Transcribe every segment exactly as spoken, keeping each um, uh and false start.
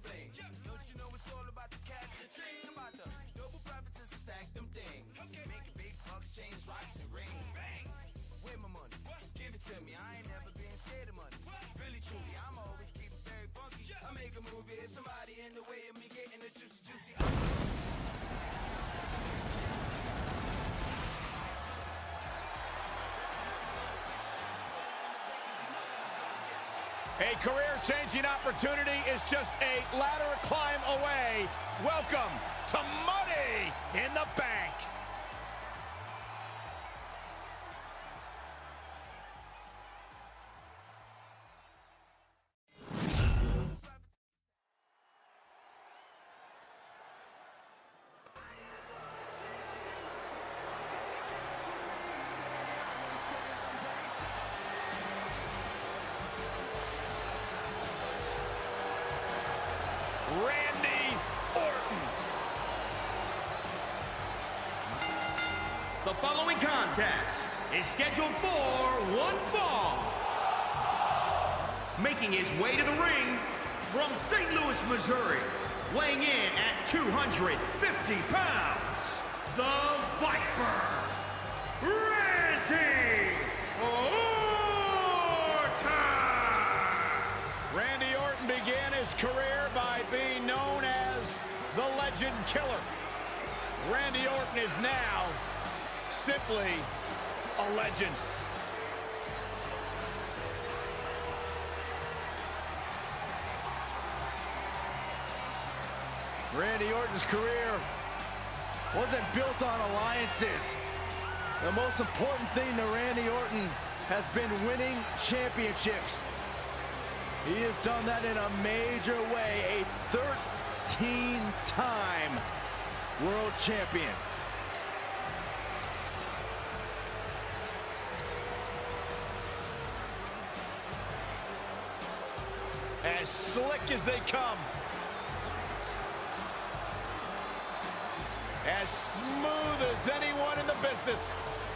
bling. Don't you know it's all about the cash and ching, about the double profits and stack them things. Making big bucks, change rocks and rings. Bang! Where my money? Give it to me. I ain't never been scared of money. Really, truly, I'm always keep it very funky. I make a movie, it's somebody in the way of me getting the juicy, juicy. A career-changing opportunity is just a ladder climb away. Welcome to Money in the Bank. Randy Orton. The following contest is scheduled for one fall. Making his way to the ring from Saint Louis, Missouri, weighing in at two hundred fifty pounds, the Viper, Randy Orton. Randy Orton began his career by being known as the Legend Killer. Randy Orton is now simply a legend. Randy Orton's career wasn't built on alliances. The most important thing to Randy Orton has been winning championships. He has done that in a major way, a thirteen-time world champion. As slick as they come. As smooth as anyone in the business.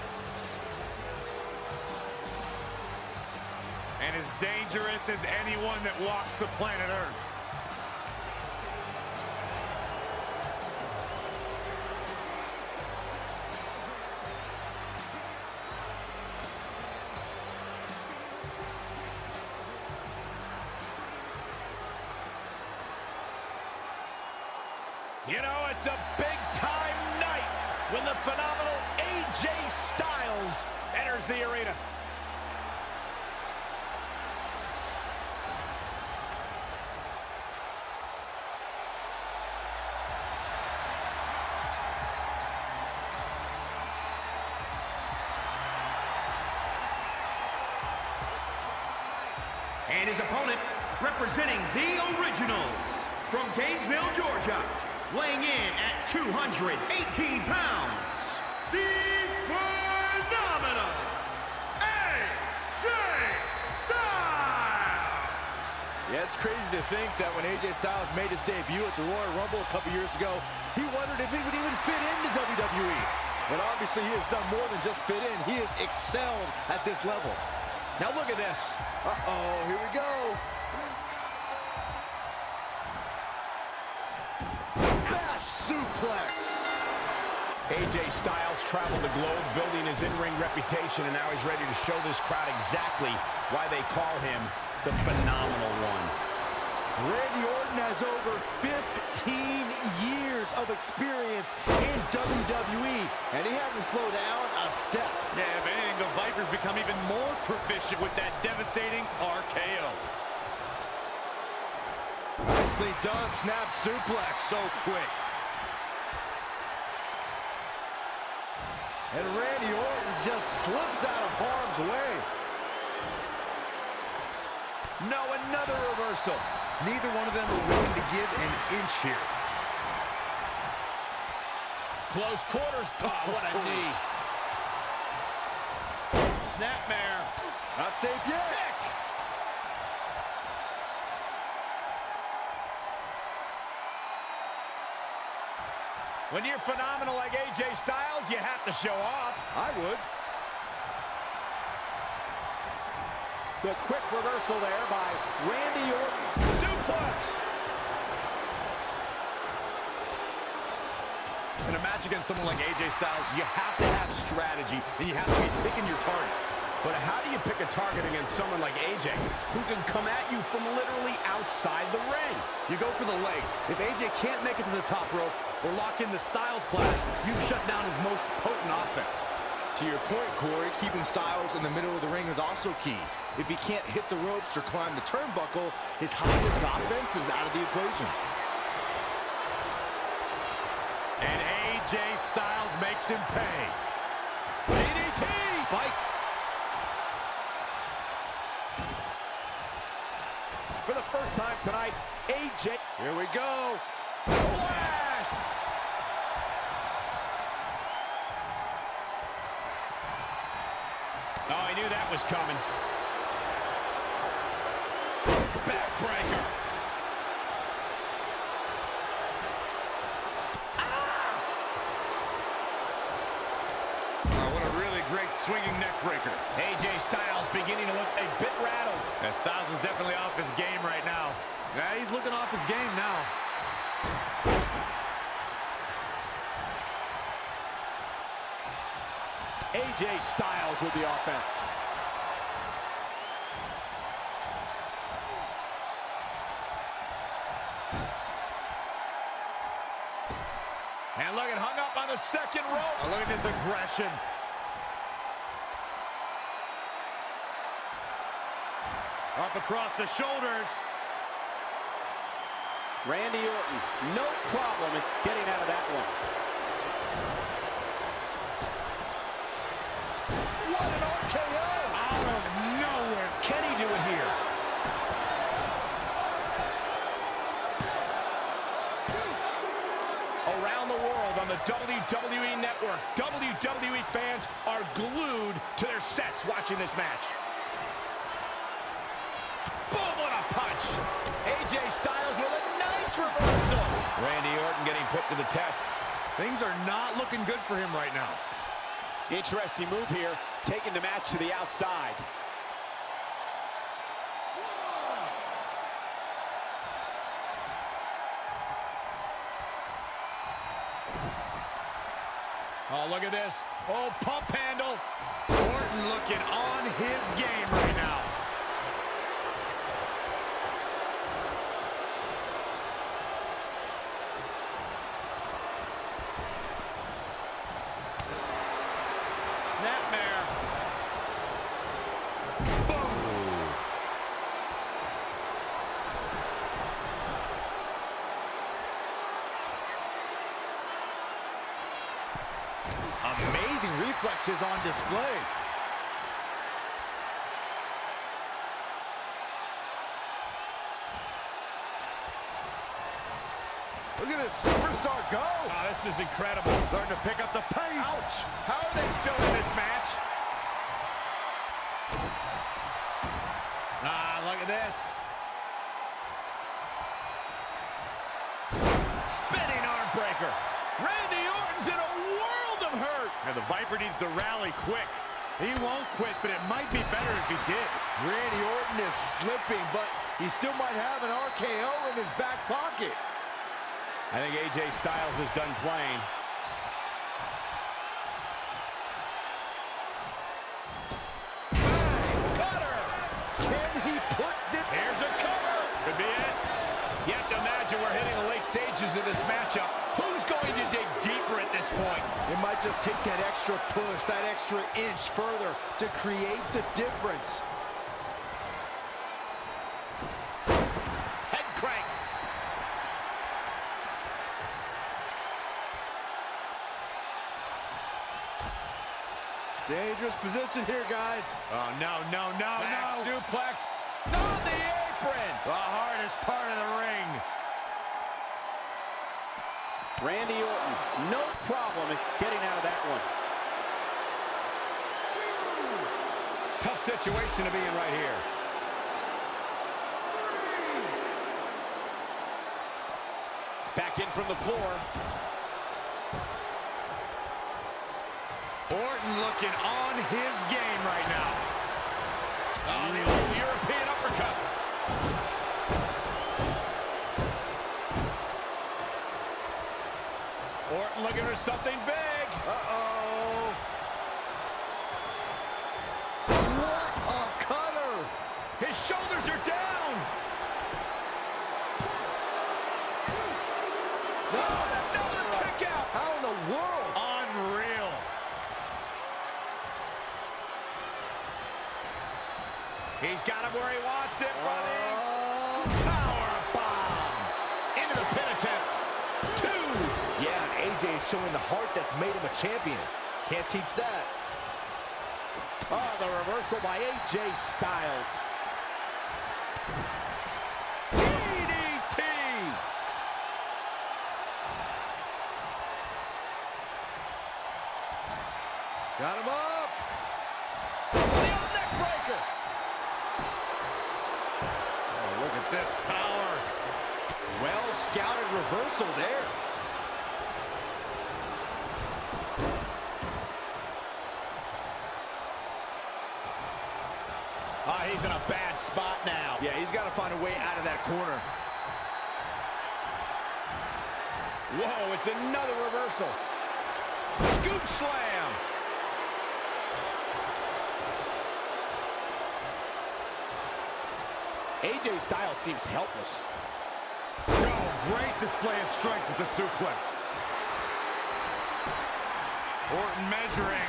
And as dangerous as anyone that walks the planet Earth. You know, it's a big-time night when the phenomenal A J Styles enters the arena. And his opponent, representing the Originals, from Gainesville, Georgia, weighing in at two hundred eighteen pounds, the phenomenal A J Styles! Yeah, it's crazy to think that when A J Styles made his debut at the Royal Rumble a couple years ago, he wondered if he would even fit into W W E. But obviously he has done more than just fit in. He has excelled at this level. Now look at this. Uh-oh, here we go. Bash suplex. A J Styles traveled the globe building his in-ring reputation, and now he's ready to show this crowd exactly why they call him the Phenomenal One. Randy Orton has over fifteen years of experience in W W E, and he hasn't slowed down a step. Yeah, if anything, the Viper's become even more proficient with that devastating R K O. Nicely done, snap suplex, so quick. And Randy Orton just slips out of harm's way. No, another reversal. Neither one of them are willing to give an inch here. Close quarters. Oh, what a knee. Snapmare. Not safe yet. Kick. When you're phenomenal like A J Styles, you have to show off. I would. The quick reversal there by Randy Orton. Suplex. In a match against someone like A J Styles, you have to have strategy, and you have to be picking your targets. But how do you pick a target against someone like A J, who can come at you from literally outside the ring? You go for the legs. If A J can't make it to the top rope or lock in the Styles clash, you've shut down his most potent offense. To your point, Corey, keeping Styles in the middle of the ring is also key. If he can't hit the ropes or climb the turnbuckle, his high-risk offense is out of the equation. And A J Styles makes him pay. D D T! Fight! For the first time tonight, A J. Here we go. Splash! Oh, I knew that was coming. Backbreaker. Oh, what a really great swinging neck breaker. A J Styles beginning to look a bit rattled. And Styles is definitely off his game right now. Yeah, he's looking off his game now. A J Styles with the offense. And look at hung up on the second rope. Oh, look at this aggression. Up across the shoulders. Randy Orton, no problem in getting out of that one. What an R K O! Out of nowhere. Can he do it here? Around the world on the W W E Network, W W E fans are glued to their sets watching this match. Boom, what a punch! A J Styles with a nice reversal. Randy Orton getting put to the test. Things are not looking good for him right now. Interesting move here, taking the match to the outside. Oh, look at this. Oh, pump handle. Orton looking on his game right now. Snapmare. Boom. Amazing reflexes on display. Look at this superstar go. Oh, this is incredible. Starting to pick up the pace. Ouch. How are they still in this match? Ah, look at this. Spinning arm breaker. Randy Orton's in a world of hurt. And the Viper needs to rally quick. He won't quit, but it might be better if he did. Randy Orton is slipping, but he still might have an R K O in his back pocket. I think A J Styles is done playing. Cutter! Can he put this? Here's a cover. Could be it. You have to imagine we're hitting the late stages of this matchup. Who's going to dig deeper at this point? It might just take that extra push, that extra inch further to create the difference. Head crank. Dangerous position here, guys. Oh, no, no, no, Back no. suplex. On the apron. The hardest part of the ring. Randy Orton, no problem in getting out of that one. Tough situation to be in right here. Back in from the floor. Orton looking on his game right now. Oh, the old European uppercut. Orton looking for something big. Uh-oh. What a cutter. His shoulders are down. No, Another kick out. how in the world? Unreal. He's got him where he wants it, running. Uh, Power bomb. Into the pin attempt. Two. yeah, and A J is showing the heart that's made him a champion. Can't teach that. Oh, the reversal by A J Styles. D D T. Got him up. Leo neck breaker. Oh, look at this power. Well scouted reversal there. Ah, he's in a bad spot now. Yeah, he's got to find a way out of that corner. Whoa, it's another reversal. Scoop slam. A J Styles seems helpless. Oh, great display of strength with the suplex. Orton measuring.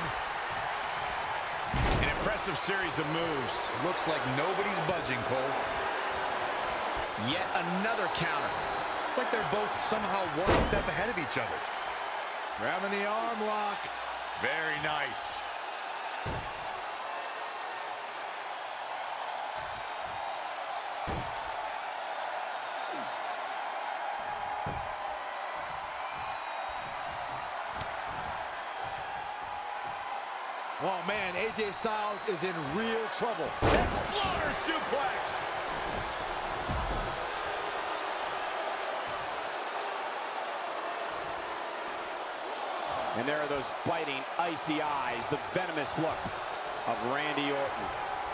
An impressive series of moves. Looks like nobody's budging, Cole. Yet another counter. It's like they're both somehow one step ahead of each other. Grabbing the arm lock. Very nice. Oh, man, A J Styles is in real trouble. Exploder suplex. And there are those biting, icy eyes, the venomous look of Randy Orton.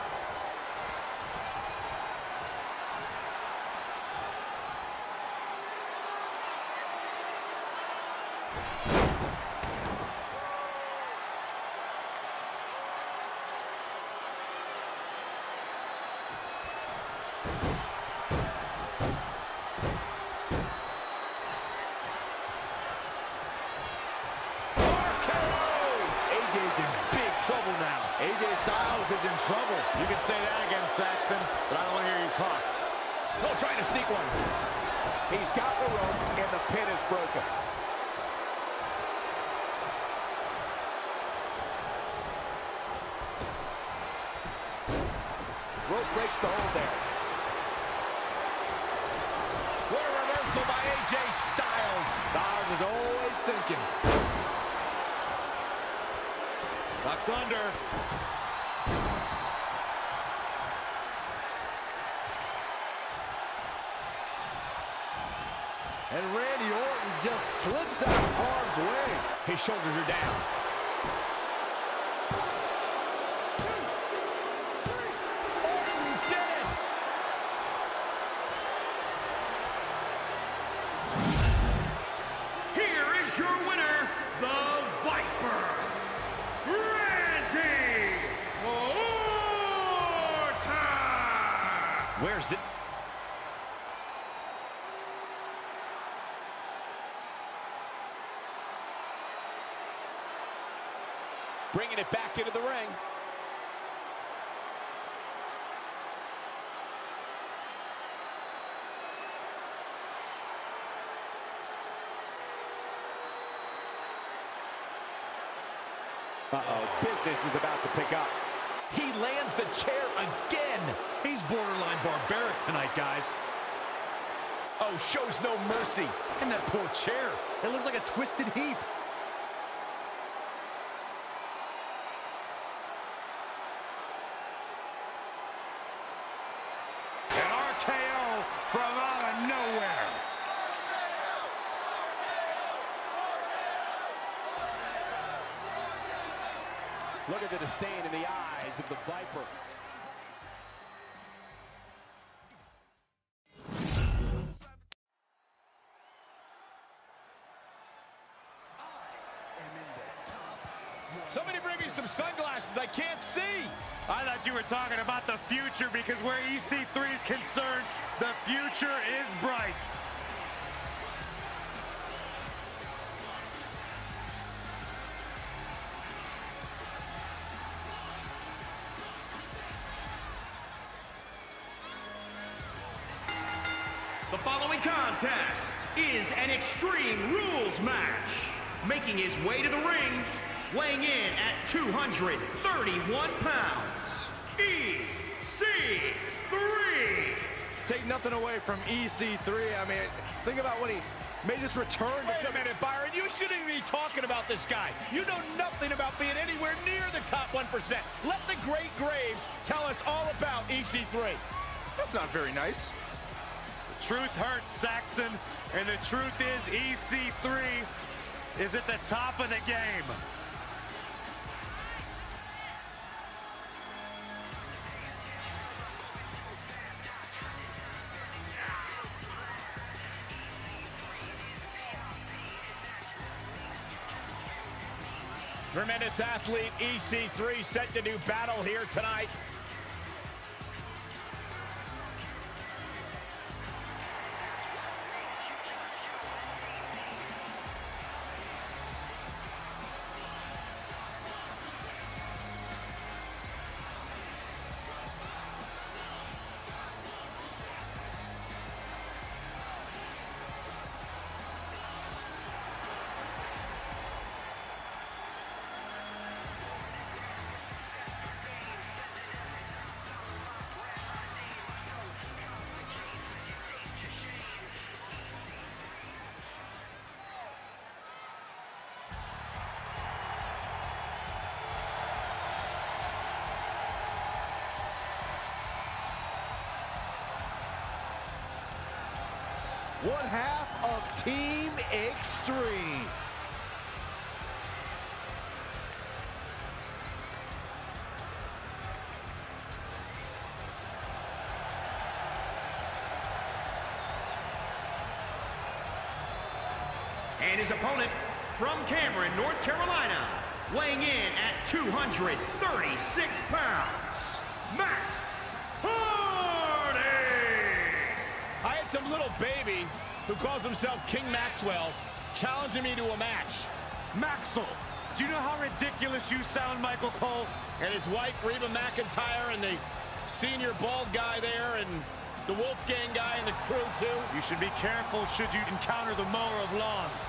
A J Styles is in trouble. You can say that again, Saxton, but I don't want to hear you talk. Oh, trying to sneak one. He's got the ropes, and the pin is broken. Rope breaks the hold there. What a reversal by A J Styles. Styles is always thinking. Ducks under. And Randy Orton just slips out of harm's way. His shoulders are down. Orton did it! Here is your winner, the Viper, Randy Orton! Where's it? Bringing it back into the ring. Uh-oh, business is about to pick up. He lands the chair again. He's borderline barbaric tonight, guys. Oh, shows no mercy. And that poor chair. It looks like a twisted heap. An R K O from out of nowhere. Look at the disdain in the eyes of the Viper. Somebody bring me some sunglasses. I can't see. I thought you were talking about the future, because where E C three is concerned, the future is bright. The following contest is an Extreme Rules match. Making his way to the ring, weighing in at two hundred thirty-one pounds, E C three. Take nothing away from E C three. I mean, think about when he made his return. Wait a minute, Byron. You shouldn't even be talking about this guy. You know nothing about being anywhere near the top one percent. Let the great Graves tell us all about E C three. That's not very nice. Truth hurts, Saxton, and the truth is E C three is at the top of the game. Tremendous athlete E C three set to do battle here tonight. One half of Team Extreme. And his opponent from Cameron, North Carolina, weighing in at two hundred thirty-six pounds, Matt Hardy. I had some little baby who calls himself King Maxwell challenging me to a match. Maxwell, do you know how ridiculous you sound, Michael Cole? And his wife, Reba McEntire, and the senior bald guy there, and the Wolfgang guy and the crew, too. You should be careful should you encounter the mower of lawns.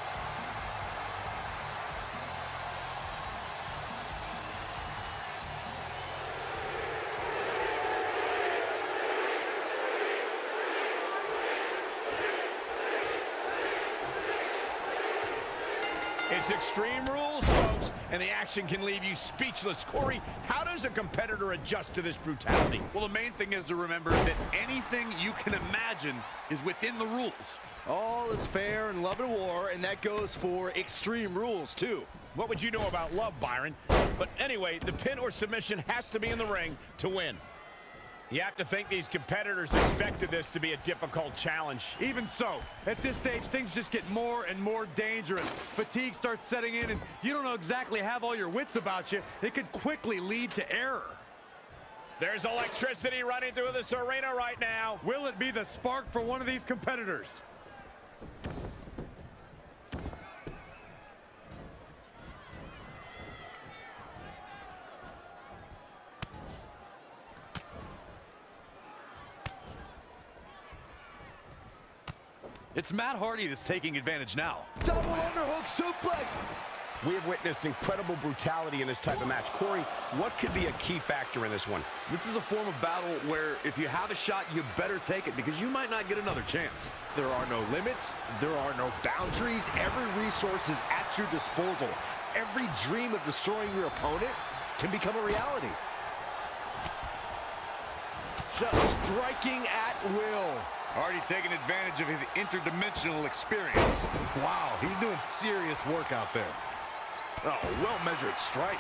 It's Extreme Rules, folks, and the action can leave you speechless. Corey, how does a competitor adjust to this brutality? Well, the main thing is to remember that anything you can imagine is within the rules. All is fair in love and war, and that goes for Extreme Rules, too. What would you know about love, Byron? But anyway, the pin or submission has to be in the ring to win. You have to think these competitors expected this to be a difficult challenge. Even so, at this stage, things just get more and more dangerous. Fatigue starts setting in, and you don't know exactly have all your wits about you. It could quickly lead to error. There's electricity running through this arena right now. Will it be the spark for one of these competitors? It's Matt Hardy that's taking advantage now. Double underhook suplex. We have witnessed incredible brutality in this type of match. Corey, what could be a key factor in this one? This is a form of battle where if you have a shot, you better take it because you might not get another chance. There are no limits. There are no boundaries. Every resource is at your disposal. Every dream of destroying your opponent can become a reality. Just striking at will. Hardy taking advantage of his interdimensional experience. Wow, he's doing serious work out there. Oh, well-measured strike.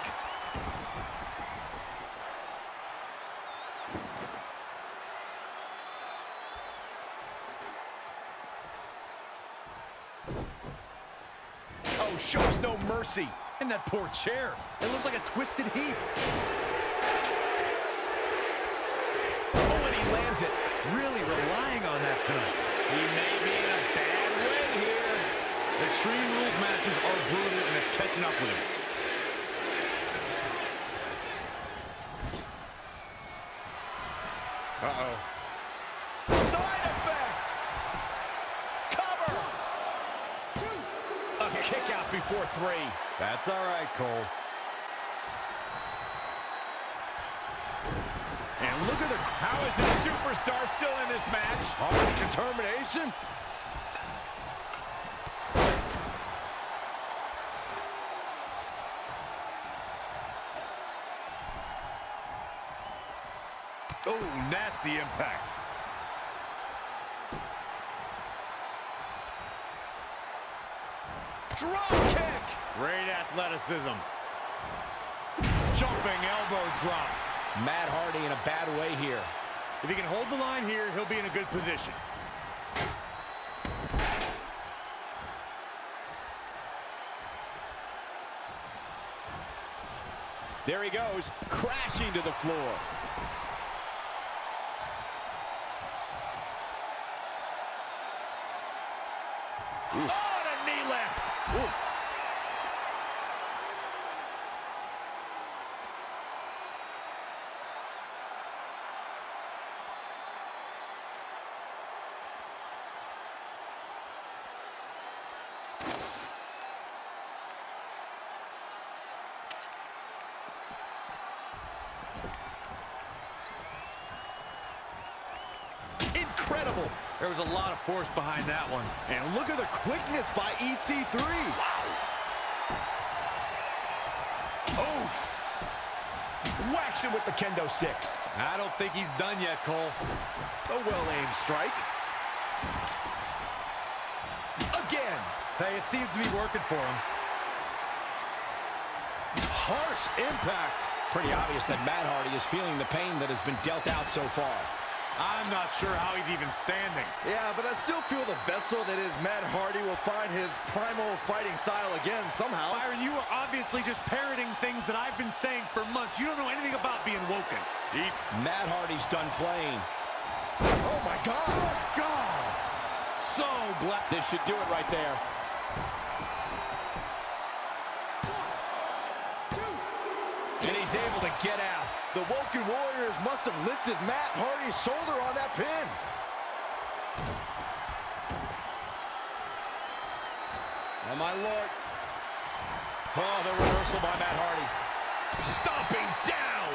Oh, shows no mercy. And that poor chair. It looks like a twisted heap. Oh, and he lands it. Really relying on that tonight. He may be in a bad way here. Extreme Rules matches are brutal, and it's catching up with him. Uh-oh. Side effect! Cover! A kick out before three. That's all right, Cole. And look at the... How is this superstar still in this match? Hard determination. Oh, nasty impact. Drop kick! Great athleticism. Jumping elbow drop. Matt Hardy in a bad way here. If he can hold the line here, he'll be in a good position. There he goes, crashing to the floor. Oof. Oh, and a knee lift. Oof. Incredible. There was a lot of force behind that one. And look at the quickness by E C three. Wow. Oof. Whacks him with the kendo stick. I don't think he's done yet, Cole. A well-aimed strike. Again. Hey, it seems to be working for him. Harsh impact. Pretty obvious that Matt Hardy is feeling the pain that has been dealt out so far. I'm not sure how he's even standing. Yeah, but I still feel the vessel that is Matt Hardy will find his primal fighting style again somehow. Byron, you are obviously just parroting things that I've been saying for months. You don't know anything about being woken. He's Matt Hardy's done playing. Oh, my God. Oh, God. So glad. This should do it right there. And he's able to get out. The Woken Warriors must have lifted Matt Hardy's shoulder on that pin. Oh, my Lord. Oh, the reversal by Matt Hardy. Stomping down.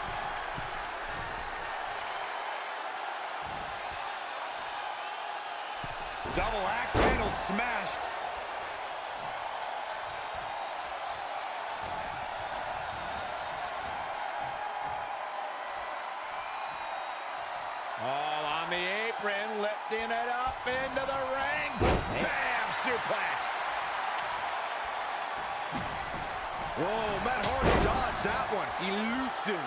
Double axe handle smash. Oh, on the apron, lifting it up into the ring. Bam, suplex. Whoa, Matt Hardy dodged that one. Elusive.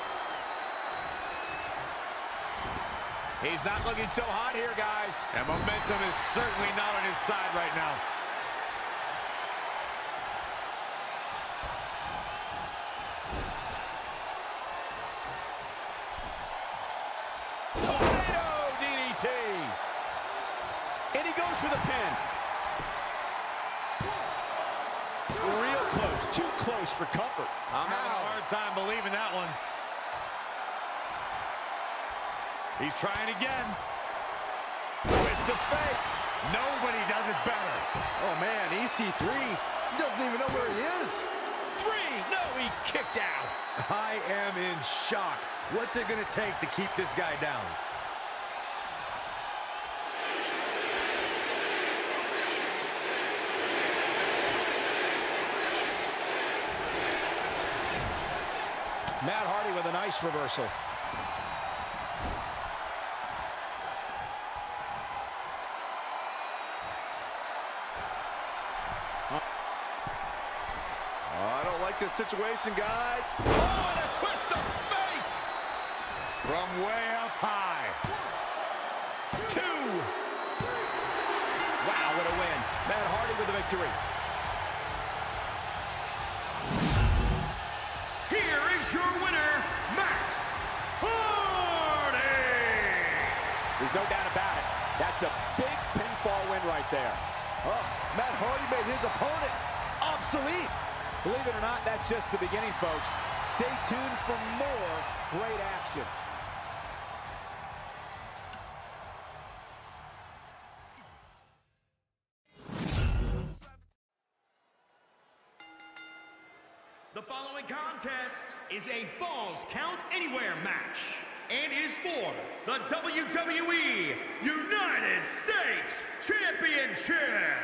He's not looking so hot here, guys. And momentum is certainly not on his side right now. Tornado D D T. And he goes for the pin. Real close, too close for comfort. I'm having a hard time believing that one. He's trying again. Twist of fate. Nobody does it better. Oh, man, E C three doesn't even know where he is. Three. No, he kicked out. I am in shock. What's it going to take to keep this guy down? Matt Hardy with a nice reversal. Oh, I don't like this situation, guys. Oh, and a twist of fate. From way up high. Two. Wow, what a win. Matt Hardy with the victory. no doubt about it. That's a big pinfall win right there. Oh, Matt Hardy made his opponent obsolete. Believe it or not, that's just the beginning, folks. Stay tuned for more great action. The following contest is a Falls Count Anywhere match and is for the W W E United States Championship.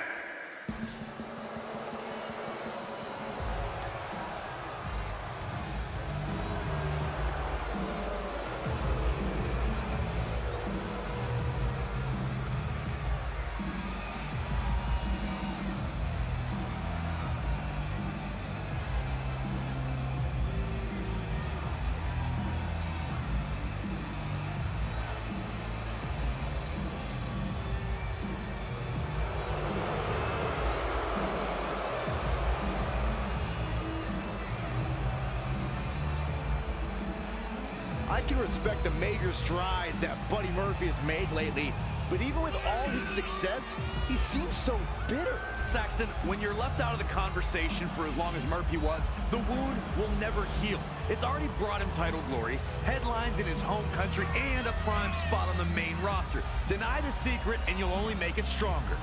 I can respect the major strides that Buddy Murphy has made lately, but even with all his success, he seems so bitter. Saxton, when you're left out of the conversation for as long as Murphy was, the wound will never heal. It's already brought him title glory, headlines in his home country, and a prime spot on the main roster. Deny the secret, and you'll only make it stronger.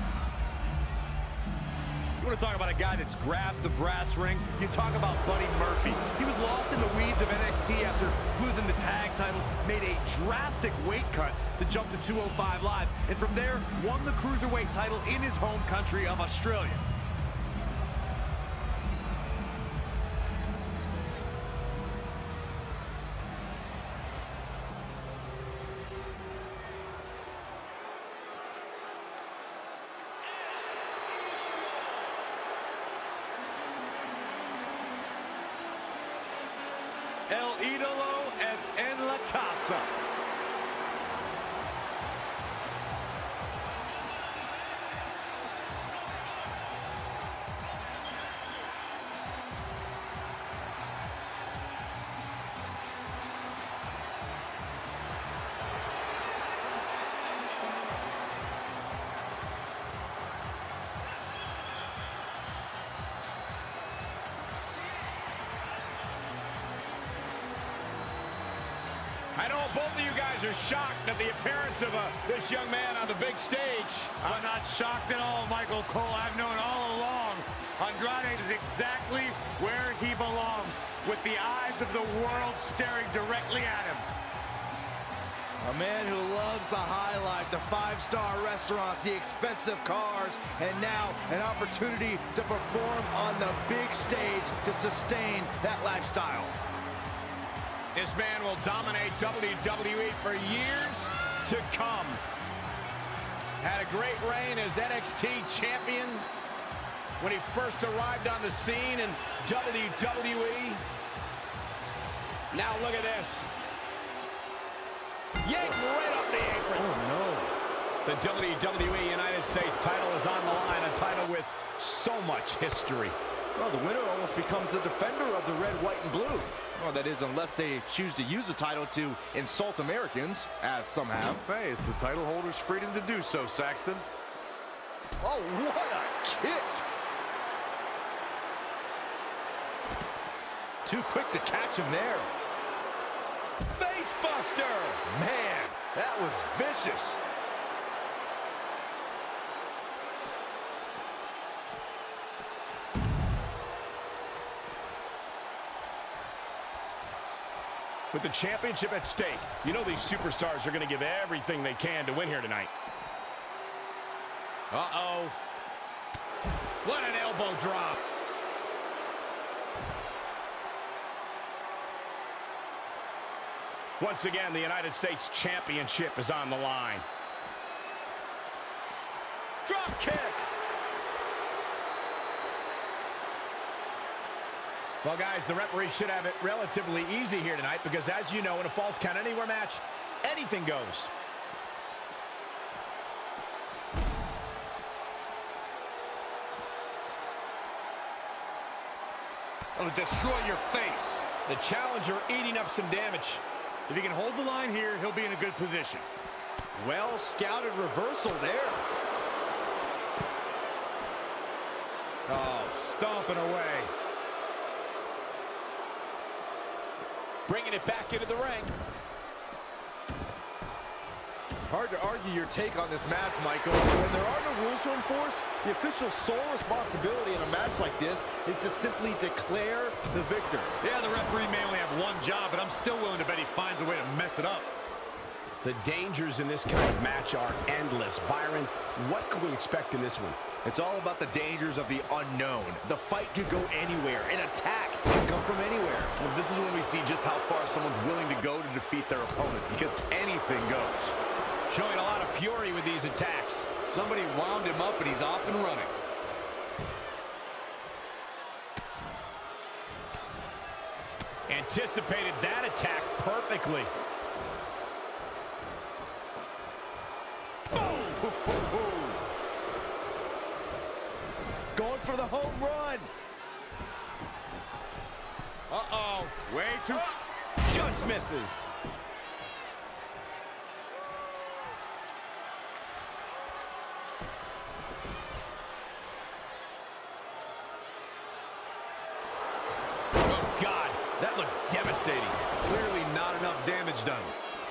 You want to talk about a guy that's grabbed the brass ring? You talk about Buddy Murphy. He was lost in the weeds of N X T after losing the tag titles, made a drastic weight cut to jump to two oh five Live, and from there, won the Cruiserweight title in his home country of Australia. El ídolo es en la casa. I know both of you guys are shocked at the appearance of uh, this young man on the big stage. I'm not shocked at all, Michael Cole. I've known all along. Andrade is exactly where he belongs, with the eyes of the world staring directly at him. A man who loves the high life, the five-star restaurants, the expensive cars, and now an opportunity to perform on the big stage to sustain that lifestyle. This man will dominate W W E for years to come. Had a great reign as N X T champion when he first arrived on the scene in W W E. Now look at this. Yanked right up the apron. Oh, no. The W W E United States title is on the line, a title with so much history. Well, the winner almost becomes the defender of the red, white, and blue. Well, that is, unless they choose to use the title to insult Americans, as some have. Hey, it's the title holder's freedom to do so, Saxton. Oh, what a kick! Too quick to catch him there. Face buster! Man, that was vicious. With the championship at stake, you know these superstars are going to give everything they can to win here tonight. Uh-oh. What an elbow drop. Once again, the United States Championship is on the line. Drop kick. Well, guys, the referee should have it relatively easy here tonight because, as you know, in a Falls Count Anywhere match, anything goes. It'll destroy your face. The challenger eating up some damage. If he can hold the line here, he'll be in a good position. Well scouted reversal there. Oh, stomping away. Bringing it back into the ring. Hard to argue your take on this match, Michael. When there are no rules to enforce, the official's sole responsibility in a match like this is to simply declare the victor. Yeah, the referee may only have one job, but I'm still willing to bet he finds a way to mess it up. The dangers in this kind of match are endless. Byron, what can we expect in this one? It's all about the dangers of the unknown. The fight could go anywhere. An attack can come from anywhere. Well, this is when we see just how far someone's willing to go to defeat their opponent, because anything goes. Showing a lot of fury with these attacks. Somebody wound him up and he's off and running. Anticipated that attack perfectly. Going for the home run. Uh-oh. Way too... Just misses. Oh, God. That looked devastating. Clearly not enough damage done.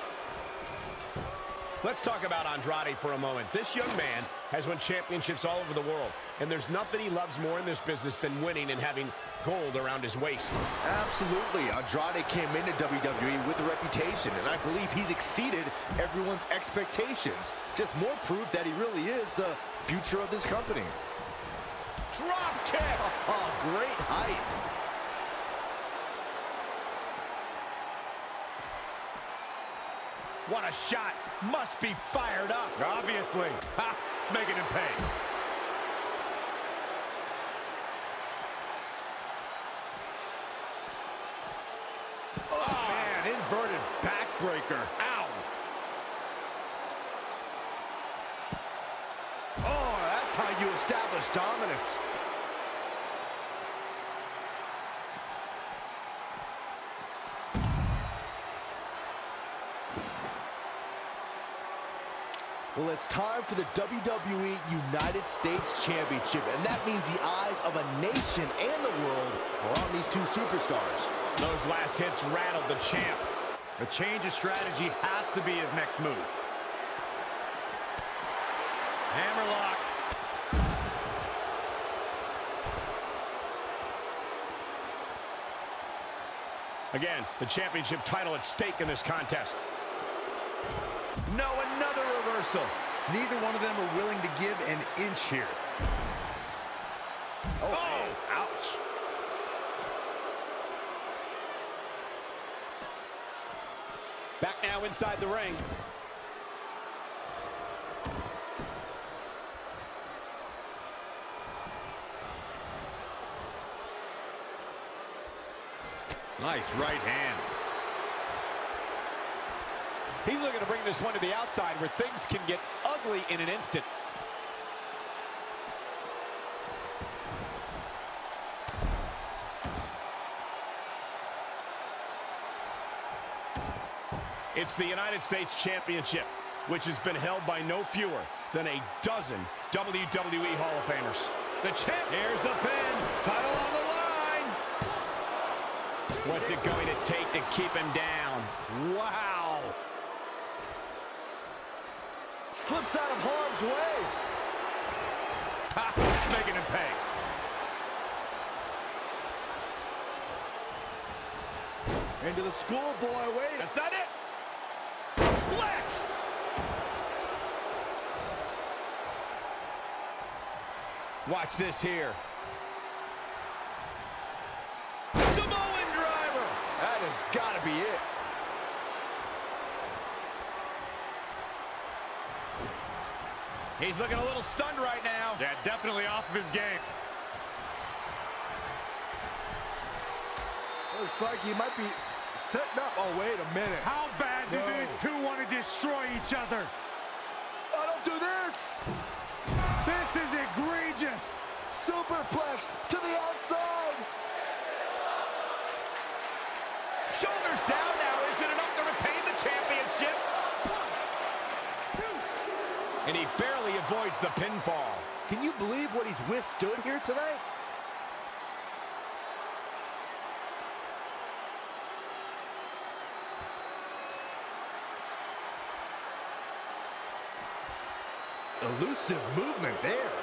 Let's talk about Andrade for a moment. This young man has won championships all over the world, and there's nothing he loves more in this business than winning and having gold around his waist. Absolutely. Andrade came into W W E with a reputation, and I believe he's exceeded everyone's expectations. Just more proof that he really is the future of this company. Drop kick. Oh, great height. What a shot. Must be fired up. Obviously. Ha! Making him pay. Oh, man, inverted backbreaker. Ow. Oh, that's how you establish dominance. Well, it's time for the W W E United States Championship, and that means the eyes of a nation and the world are on these two superstars. Those last hits rattled the champ. A change of strategy has to be his next move. Hammerlock. Again, the championship title at stake in this contest. No, another reversal. Neither one of them are willing to give an inch here. Oh, oh ouch. Back now inside the ring. Nice right hand. He's looking to bring this one to the outside where things can get ugly in an instant. It's the United States Championship, which has been held by no fewer than a dozen W W E Hall of Famers. The champ. Here's the pin. Title on the line. What's it going to take to keep him down? Wow. Slips out of harm's way. Ha, making him pay. Into the schoolboy. Wait. That's not it. Flex. Watch this here. Samoan driver. That has got to be it. He's looking a little stunned right now. Yeah, definitely off of his game. Looks like he might be setting up. Oh, wait a minute. How bad do No. these two want to destroy each other? Oh, don't do this. This is egregious. Superplex to the outside. Shoulders down now. Is it enough to retain the championship? Two. pinfall. Can you believe what he's withstood here tonight? Elusive movement there.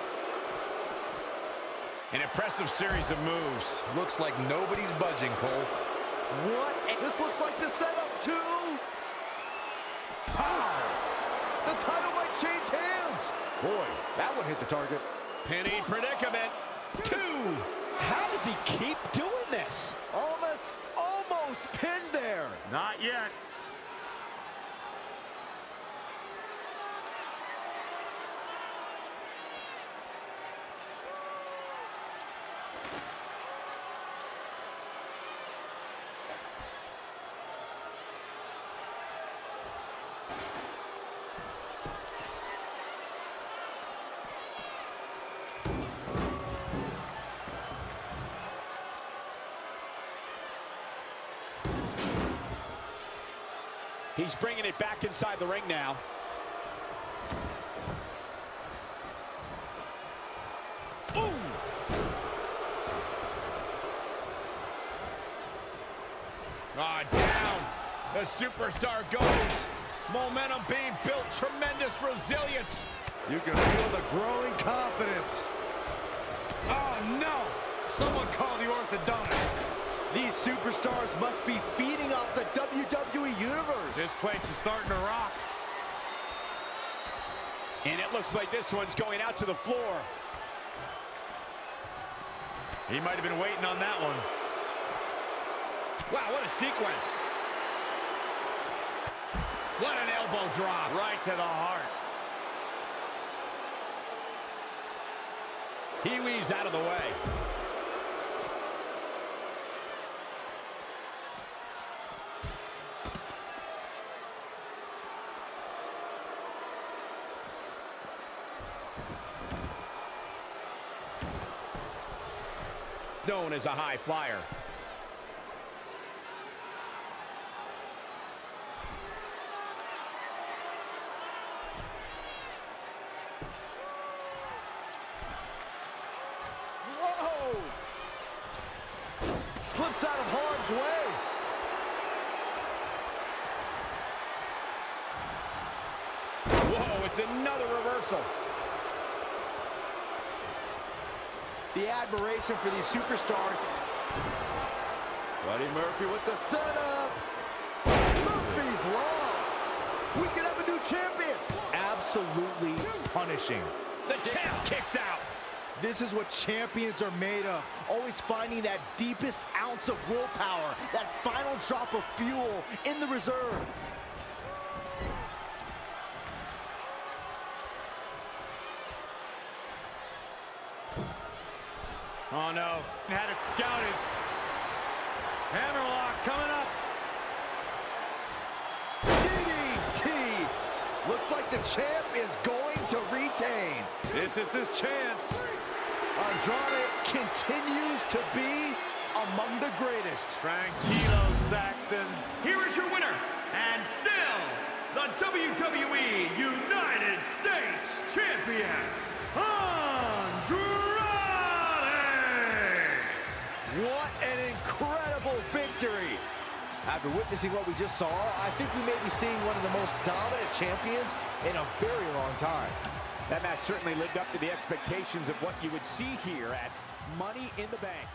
An impressive series of moves. Looks like nobody's budging, Cole. What? This looks like the setup too. Pow! The title might change hands. Boy, that one hit the target. Penny predicament. Two. How does he keep doing this? Almost, almost pinned there. Not yet. He's bringing it back inside the ring now. Ooh! Ah, down. The superstar goes. Momentum being built. Tremendous resilience. You can feel the growing confidence. Oh, no! Someone call the orthodontist. These superstars must be feeding off the W W E Universe. This place is starting to rock. And it looks like this one's going out to the floor. He might have been waiting on that one. Wow, what a sequence. What an elbow drop. Right to the heart. He weaves out of the way. Known as a high flyer. Whoa! Slips out of harm's way. Whoa, it's another reversal. The admiration for these superstars. Buddy Murphy with the setup. Murphy's Law. We could have a new champion. Absolutely punishing. The champ kicks out. This is what champions are made of. Always finding that deepest ounce of willpower, that final drop of fuel in the reserve. Oh, no. Had it scouted. Hammerlock coming up. D D T. Looks like the champ is going to retain. This is his chance. Andrade continues to be among the greatest. Tranquilo, Saxton. Here is your winner, and still the W W E United States Champion, Andrade! What an incredible victory. After witnessing what we just saw, I think we may be seeing one of the most dominant champions in a very long time. That match certainly lived up to the expectations of what you would see here at Money in the Bank.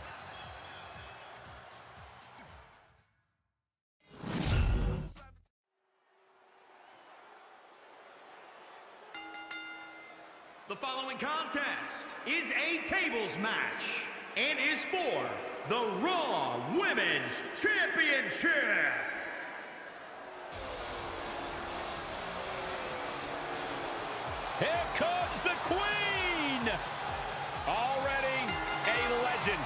The following contest is a tables match and is for the Raw Women's Championship. Here comes the Queen! Already a legend.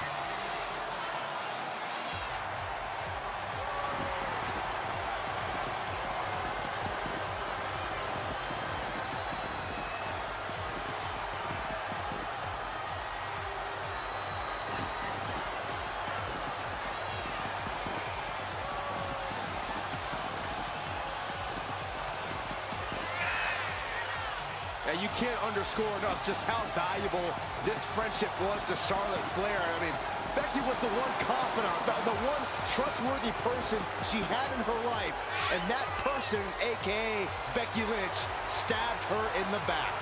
you can't underscore enough just how valuable this friendship was to Charlotte Flair. I mean, Becky was the one confidant, the, the one trustworthy person she had in her life, and that person, a k a. Becky Lynch, stabbed her in the back.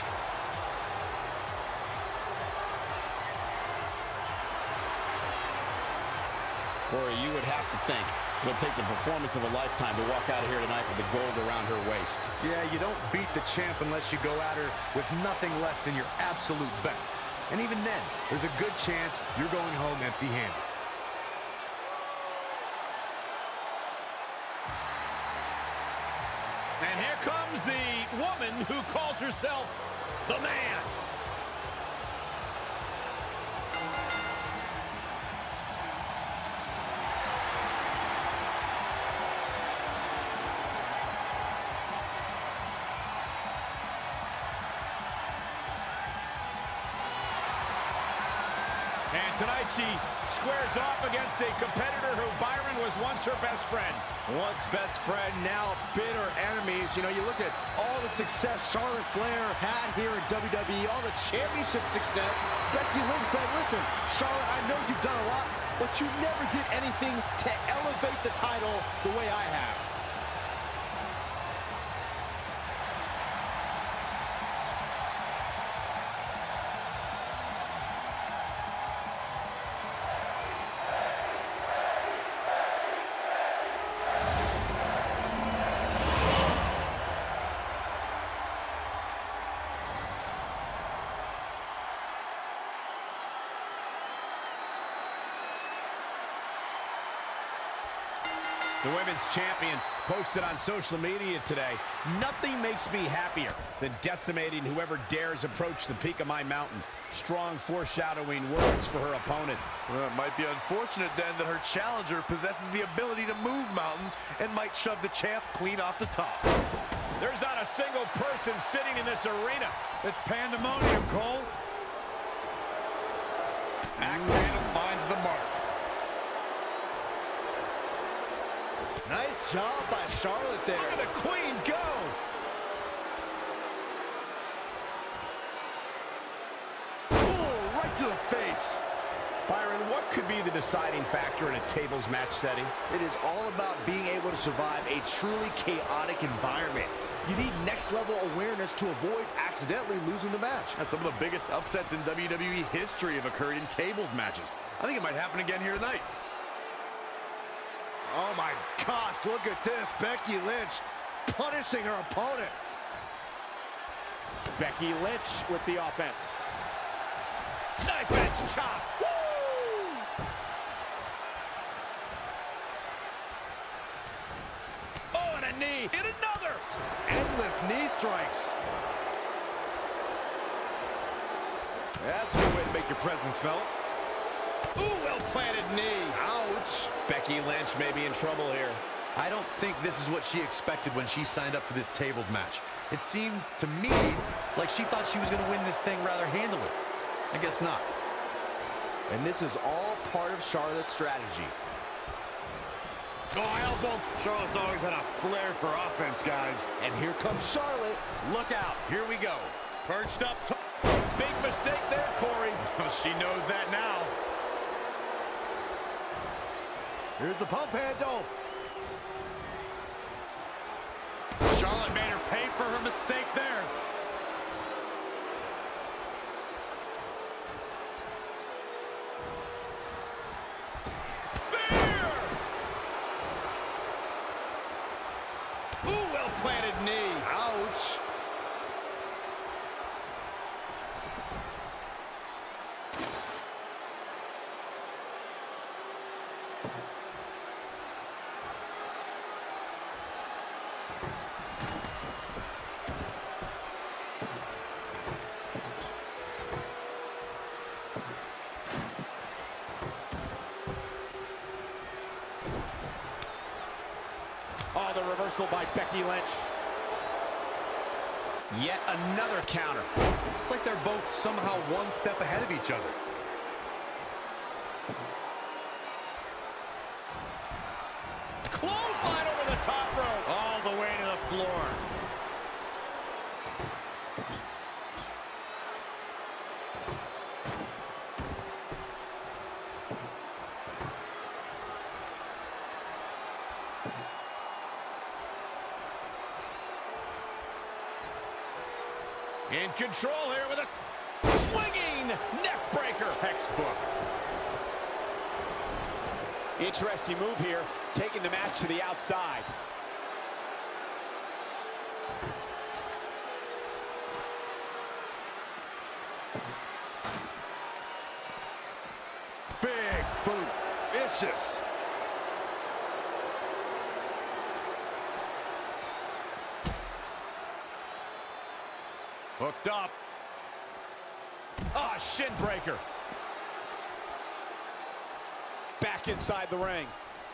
Corey, you would have to think it'll take the performance of a lifetime to walk out of here tonight with the gold around her waist. Yeah, you don't beat the champ unless you go at her with nothing less than your absolute best. And even then, there's a good chance you're going home empty-handed. And here comes the woman who calls herself the Man. And tonight she squares off against a competitor who Byron was once her best friend. Once best friend, now bitter enemies. You know, you look at all the success Charlotte Flair had here in W W E, all the championship success. Becky Lynch said, listen, Charlotte, I know you've done a lot, but you never did anything to elevate the title the way I have. The women's champion posted on social media today, "Nothing makes me happier than decimating whoever dares approach the peak of my mountain." Strong foreshadowing words for her opponent. Well, it might be unfortunate then that her challenger possesses the ability to move mountains and might shove the champ clean off the top. There's not a single person sitting in this arena. It's pandemonium, Cole. Axe handle finds the mark. Nice job by Charlotte there. Look at the Queen go. Ooh, right to the face. Byron, what could be the deciding factor in a tables match setting? It is all about being able to survive a truly chaotic environment. You need next-level awareness to avoid accidentally losing the match. Now, some of the biggest upsets in W W E history have occurred in tables matches. I think it might happen again here tonight. Oh my gosh, look at this. Becky Lynch punishing her opponent. Becky Lynch with the offense. Knife edge chop. Woo! Oh, and a knee. And another. Just endless knee strikes. That's a good way to make your presence felt. Ooh, well-planted knee. Ouch. Becky Lynch may be in trouble here. I don't think this is what she expected when she signed up for this tables match. It seemed to me like she thought she was going to win this thing rather handily. I guess not. And this is all part of Charlotte's strategy. Oh, elbow. Charlotte's always had a flair for offense, guys. And here comes Charlotte. Look out. Here we go. Perched up top. Big mistake there, Corey. She knows that now. Here's the pump handle. Charlotte made her pay for her mistake there. Spear! Ooh, well-planted knee. Ouch. Oh, the reversal by Becky Lynch. Yet another counter. It's like they're both somehow one step ahead of each other. Clothesline over the top rope. All the way to the floor. In control here with a swinging neck breaker. Textbook. Interesting move here, taking the match to the outside. Big boot. Vicious. Hooked up. Ah, shin breaker. Back inside the ring.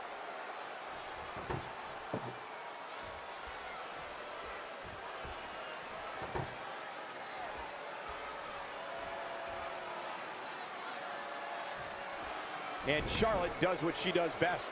And Charlotte does what she does best.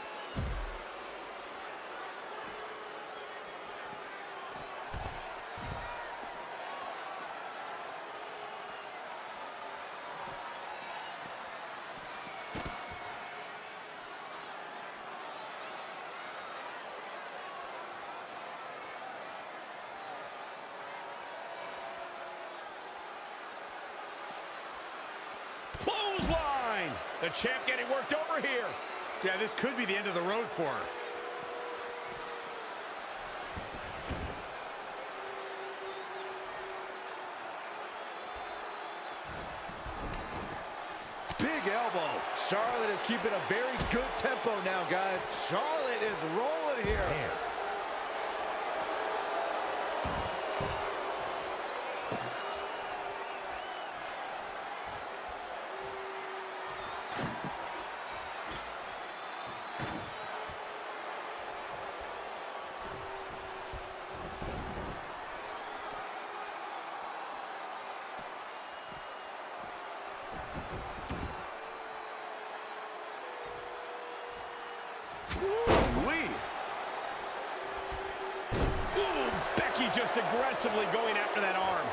Clothesline! The champ getting worked over here. Yeah, this could be the end of the road for her. Big elbow. Charlotte is keeping a very good tempo now, guys. Charlotte is rolling here. Man. Ooh, Becky just aggressively going after that arm.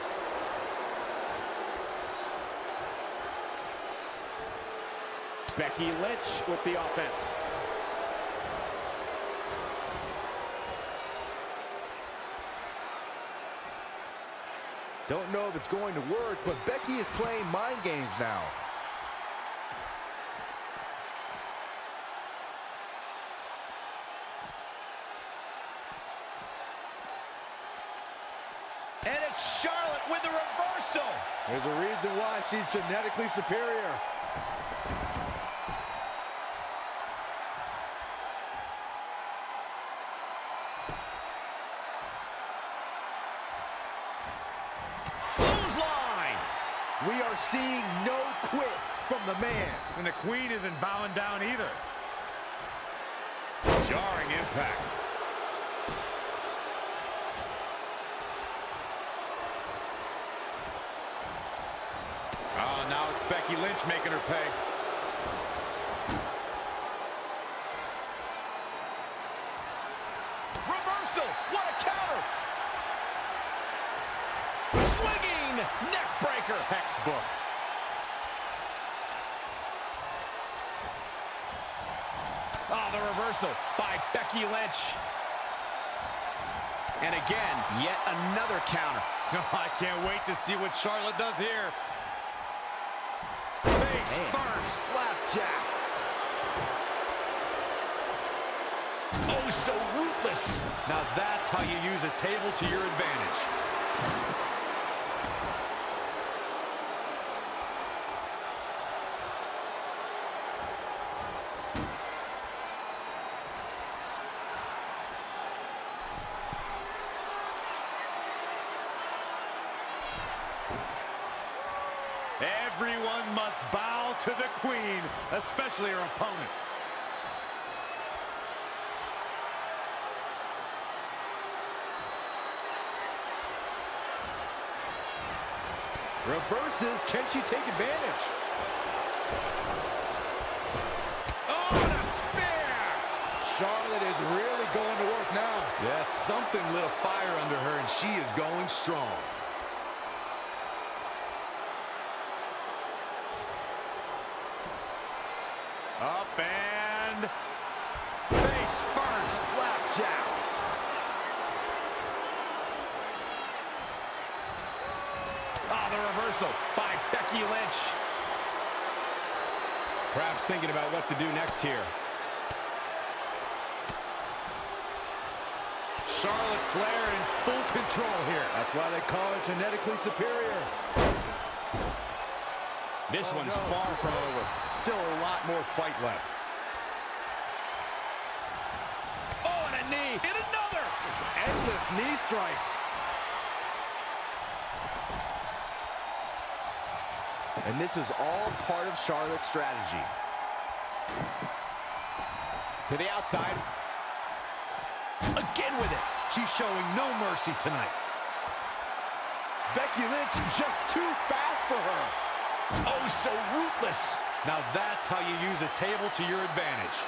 Becky Lynch with the offense. Don't know if it's going to work, but Becky is playing mind games now. And it's Charlotte with the reversal. There's a reason why she's genetically superior. Clothesline. We are seeing no quit from the man. And the queen isn't bowing down either. Jarring impact. Oh, now it's Becky Lynch making her pay. Reversal! What a counter! Swinging neck breaker. Textbook. Oh, the reversal by Becky Lynch. And again, yet another counter. I can't wait to see what Charlotte does here. Face Man. first. Flapjack. Oh, so ruthless. Now that's how you use a table to your advantage. Everyone must bow to the queen, especially her opponent. Reverses. Can she take advantage? Oh, and a spear. Charlotte is really going to work now. Yes, something lit a fire under her, and she is going strong. Up and face first. Flapjack. reversal by Becky Lynch. Perhaps thinking about what to do next here. Charlotte Flair in full control here. That's why they call her genetically superior. This oh, one's no. far from over. Still a lot more fight left. Oh, and a knee. And another. Just endless knee strikes. And this is all part of Charlotte's strategy. To the outside. Again with it. She's showing no mercy tonight. Becky Lynch just too fast for her. Oh, so ruthless. Now that's how you use a table to your advantage.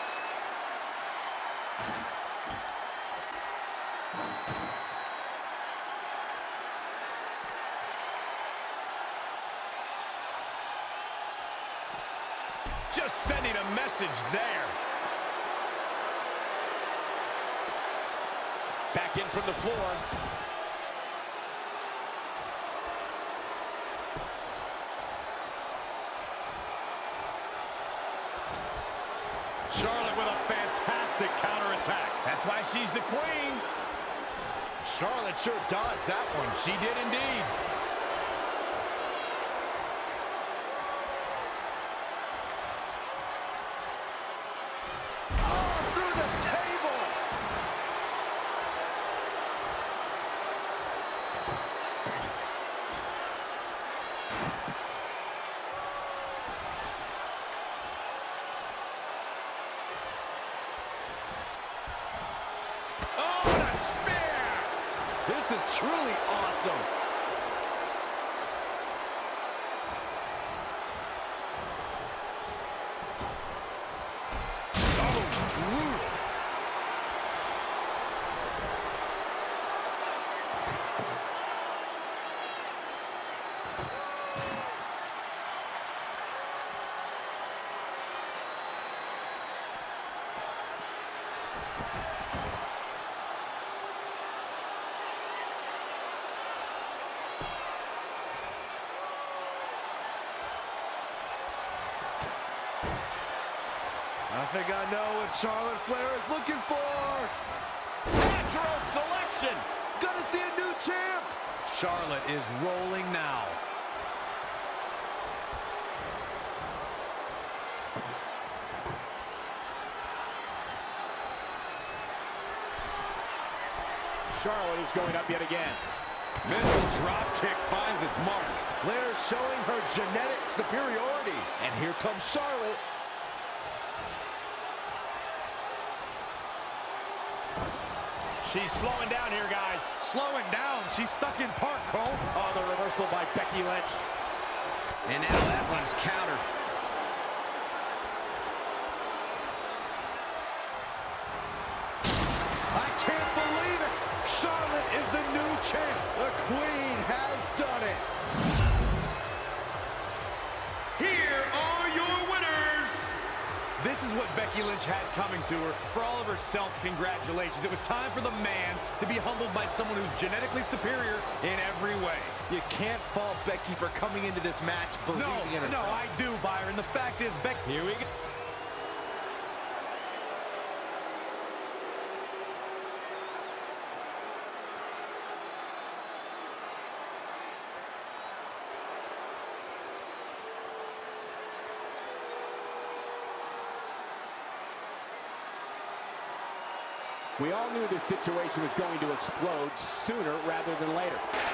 Just sending a message there. Back in from the floor. Charlotte with a fantastic counterattack. That's why she's the queen. Charlotte sure dodged that one. She did indeed. Oh, through the table. Oh, and a spear. This is truly awesome. I think I know what Charlotte Flair is looking for. Natural selection. Gonna see a new champ. Charlotte is rolling now. Charlotte is going up yet again. Miz drop kick finds its mark. Flair showing her genetic superiority. And here comes Charlotte. She's slowing down here, guys. Slowing down. She's stuck in park, Cole. Oh, the reversal by Becky Lynch. And now that one's countered. I can't believe it. Charlotte is the new champ. The queen has done it. Here are your winners. This is what Becky Lynch had coming to her. For all of her self-congratulations, it was time for the man to be humbled by someone who's genetically superior in every way. You can't fault Becky for coming into this match believing No, in her. no, I do, Byron. The fact is, Becky... Here we go. We all knew this situation was going to explode sooner rather than later.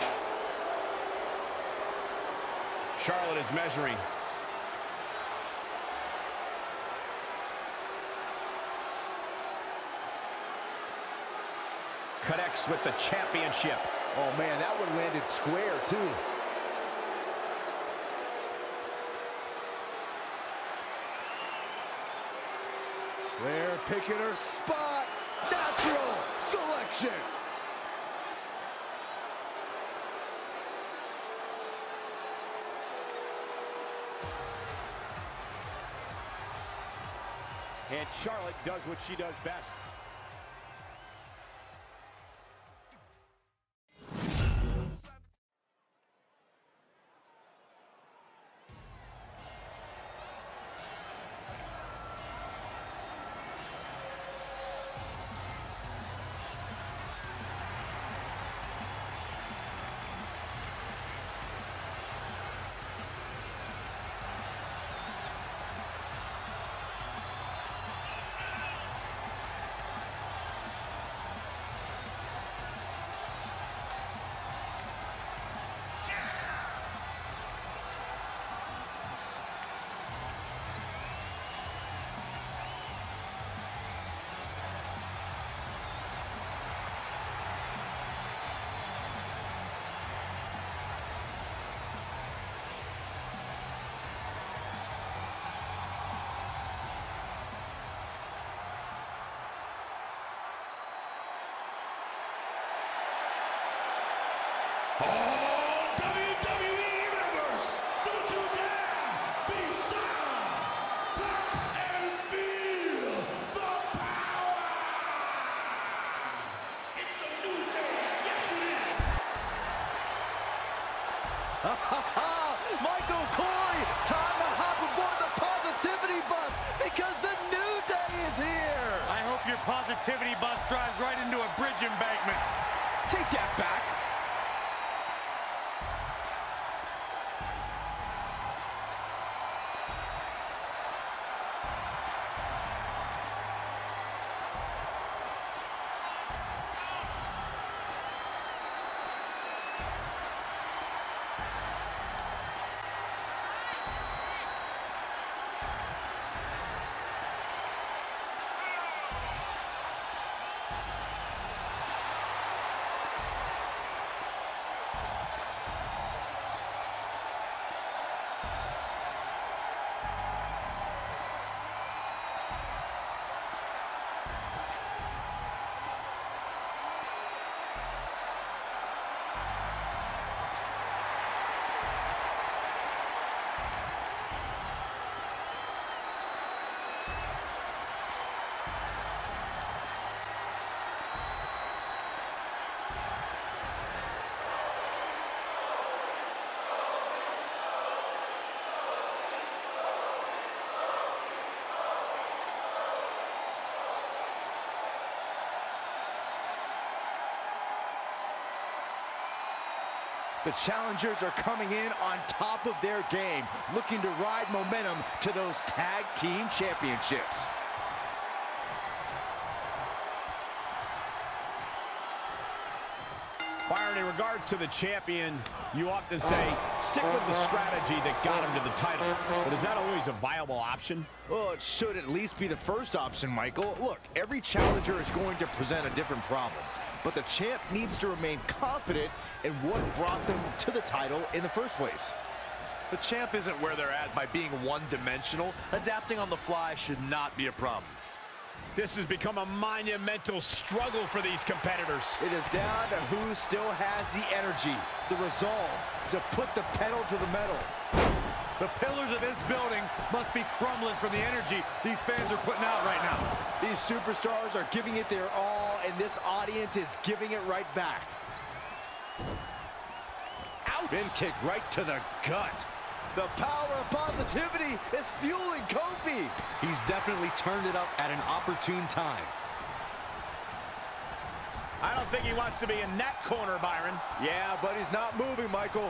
Charlotte is measuring. Connects with the championship. Oh, man, that one landed square, too. Flair picking her spot. Natural selection. And Charlotte does what she does best. positivity bus drives right into a bridge embankment. Take that back. The challengers are coming in on top of their game, looking to ride momentum to those tag team championships. Byron, in regards to the champion, you often say, stick with the strategy that got him to the title. But is that always a viable option? Well, it should at least be the first option, Michael. Look, every challenger is going to present a different problem. But the champ needs to remain confident in what brought them to the title in the first place. The champ isn't where they're at by being one-dimensional. Adapting on the fly should not be a problem. This has become a monumental struggle for these competitors. It is down to who still has the energy, the resolve to put the pedal to the metal. The pillars of this building must be crumbling from the energy these fans are putting out right now. These superstars are giving it their all, and this audience is giving it right back. Ouch! Been kicked right to the gut. The power of positivity is fueling Kofi. He's definitely turned it up at an opportune time. I don't think he wants to be in that corner, Byron. Yeah, but he's not moving, Michael.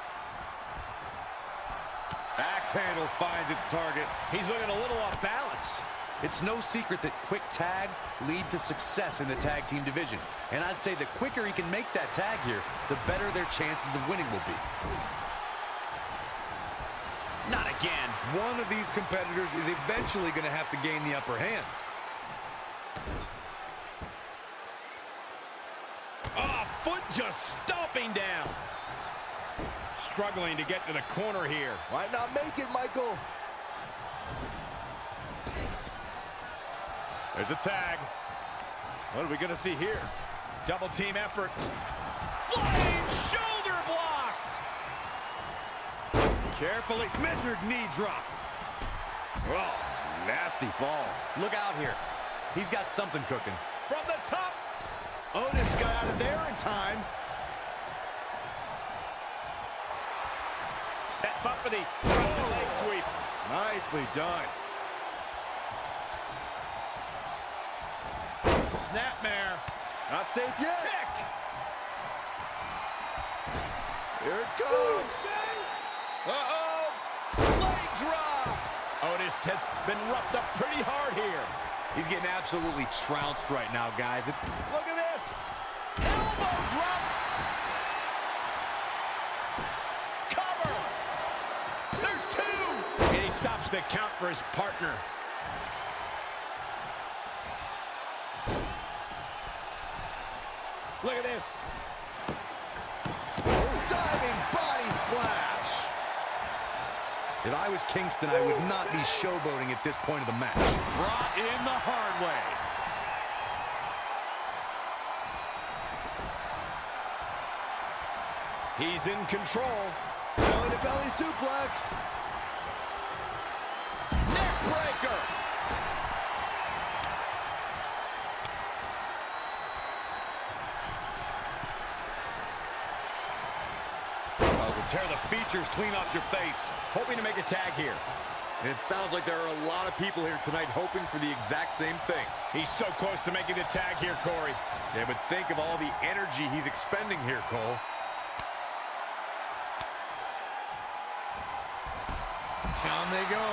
Axe handle finds its target. He's looking a little off balance. It's no secret that quick tags lead to success in the tag team division. And I'd say the quicker he can make that tag here, the better their chances of winning will be. Not again. One of these competitors is eventually going to have to gain the upper hand. Oh, foot just stomping down. Struggling to get to the corner here. Might not make it, Michael. There's a tag. What are we going to see here? Double team effort. Flying shoulder block. Carefully measured knee drop. Oh, nasty fall. Look out here. He's got something cooking. From the top. Otis got out of there in time. Set up for the Russian leg sweep. Nicely done. Snapmare. Not safe yet. Kick. Here it comes. Uh-oh. Leg drop. Otis has been roughed up pretty hard here. He's getting absolutely trounced right now, guys. It Look at this. Elbow drop. Cover. There's two. And he stops the count for his partner. Look at this. Diving body splash. If I was Kingston, I would not be showboating at this point of the match. Brought in the hard way. He's in control. Belly to belly suplex. Neck breaker. Tear the features clean off your face. Hoping to make a tag here. And it sounds like there are a lot of people here tonight hoping for the exact same thing. He's so close to making the tag here, Corey. Yeah, but think of all the energy he's expending here, Cole. Down they go.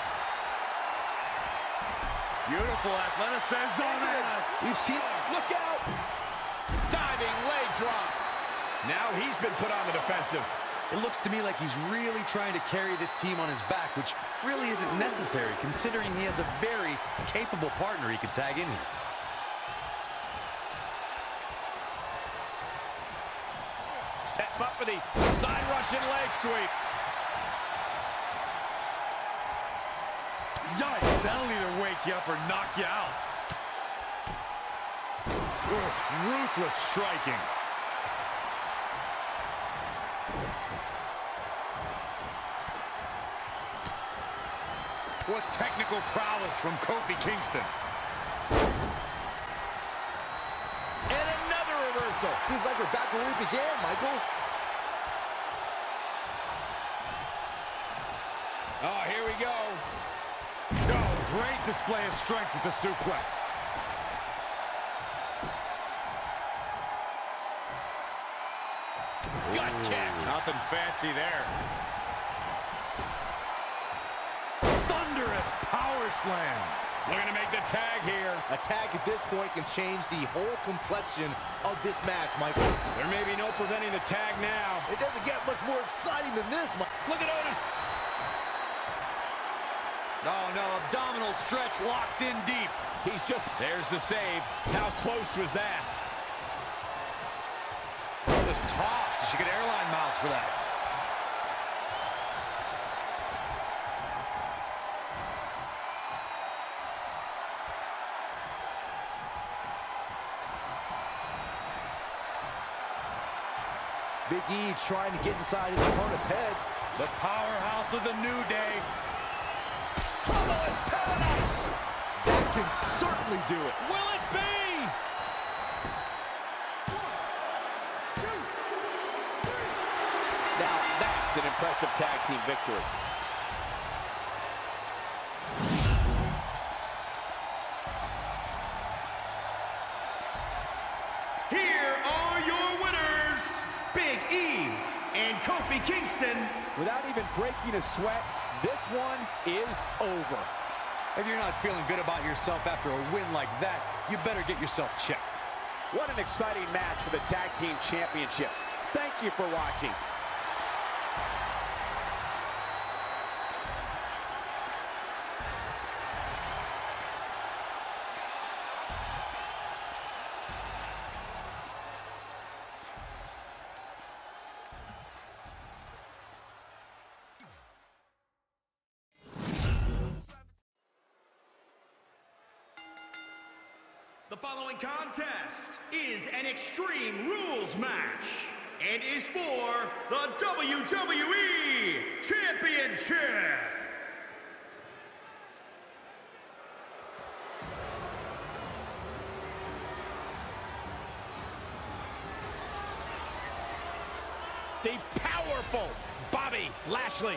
Beautiful athleticism. We've seen it. Look out! Diving leg drop. Now he's been put on the defensive. It looks to me like he's really trying to carry this team on his back, which really isn't necessary considering he has a very capable partner he can tag in here. Set him up for the side Russian leg sweep. Yikes, that'll either wake you up or knock you out. Oof, ruthless striking. What technical prowess from Kofi Kingston. And another reversal. Seems like we're back where we began, Michael. Oh, here we go. Oh, great display of strength with the suplex. Gut kick. Nothing fancy there. Thunderous power slam. Looking to make the tag here. A tag at this point can change the whole complexion of this match, Michael. There may be no preventing the tag now. It doesn't get much more exciting than this, Michael. Look at Otis. Oh, no, abdominal stretch locked in deep. He's just, there's the save. How close was that? Just tossed. You should get airline miles for that. Big E trying to get inside his opponent's head. The powerhouse of the New Day. Trouble in paradise. That can certainly do it. Will it be? Now that's an impressive tag team victory. Here are your winners, Big E and Kofi Kingston. Without even breaking a sweat, this one is over. If you're not feeling good about yourself after a win like that, you better get yourself checked. What an exciting match for the Tag Team Championship. Thank you for watching. The following contest is an Extreme Rules match and is for the W W E Championship. The powerful Bobby Lashley.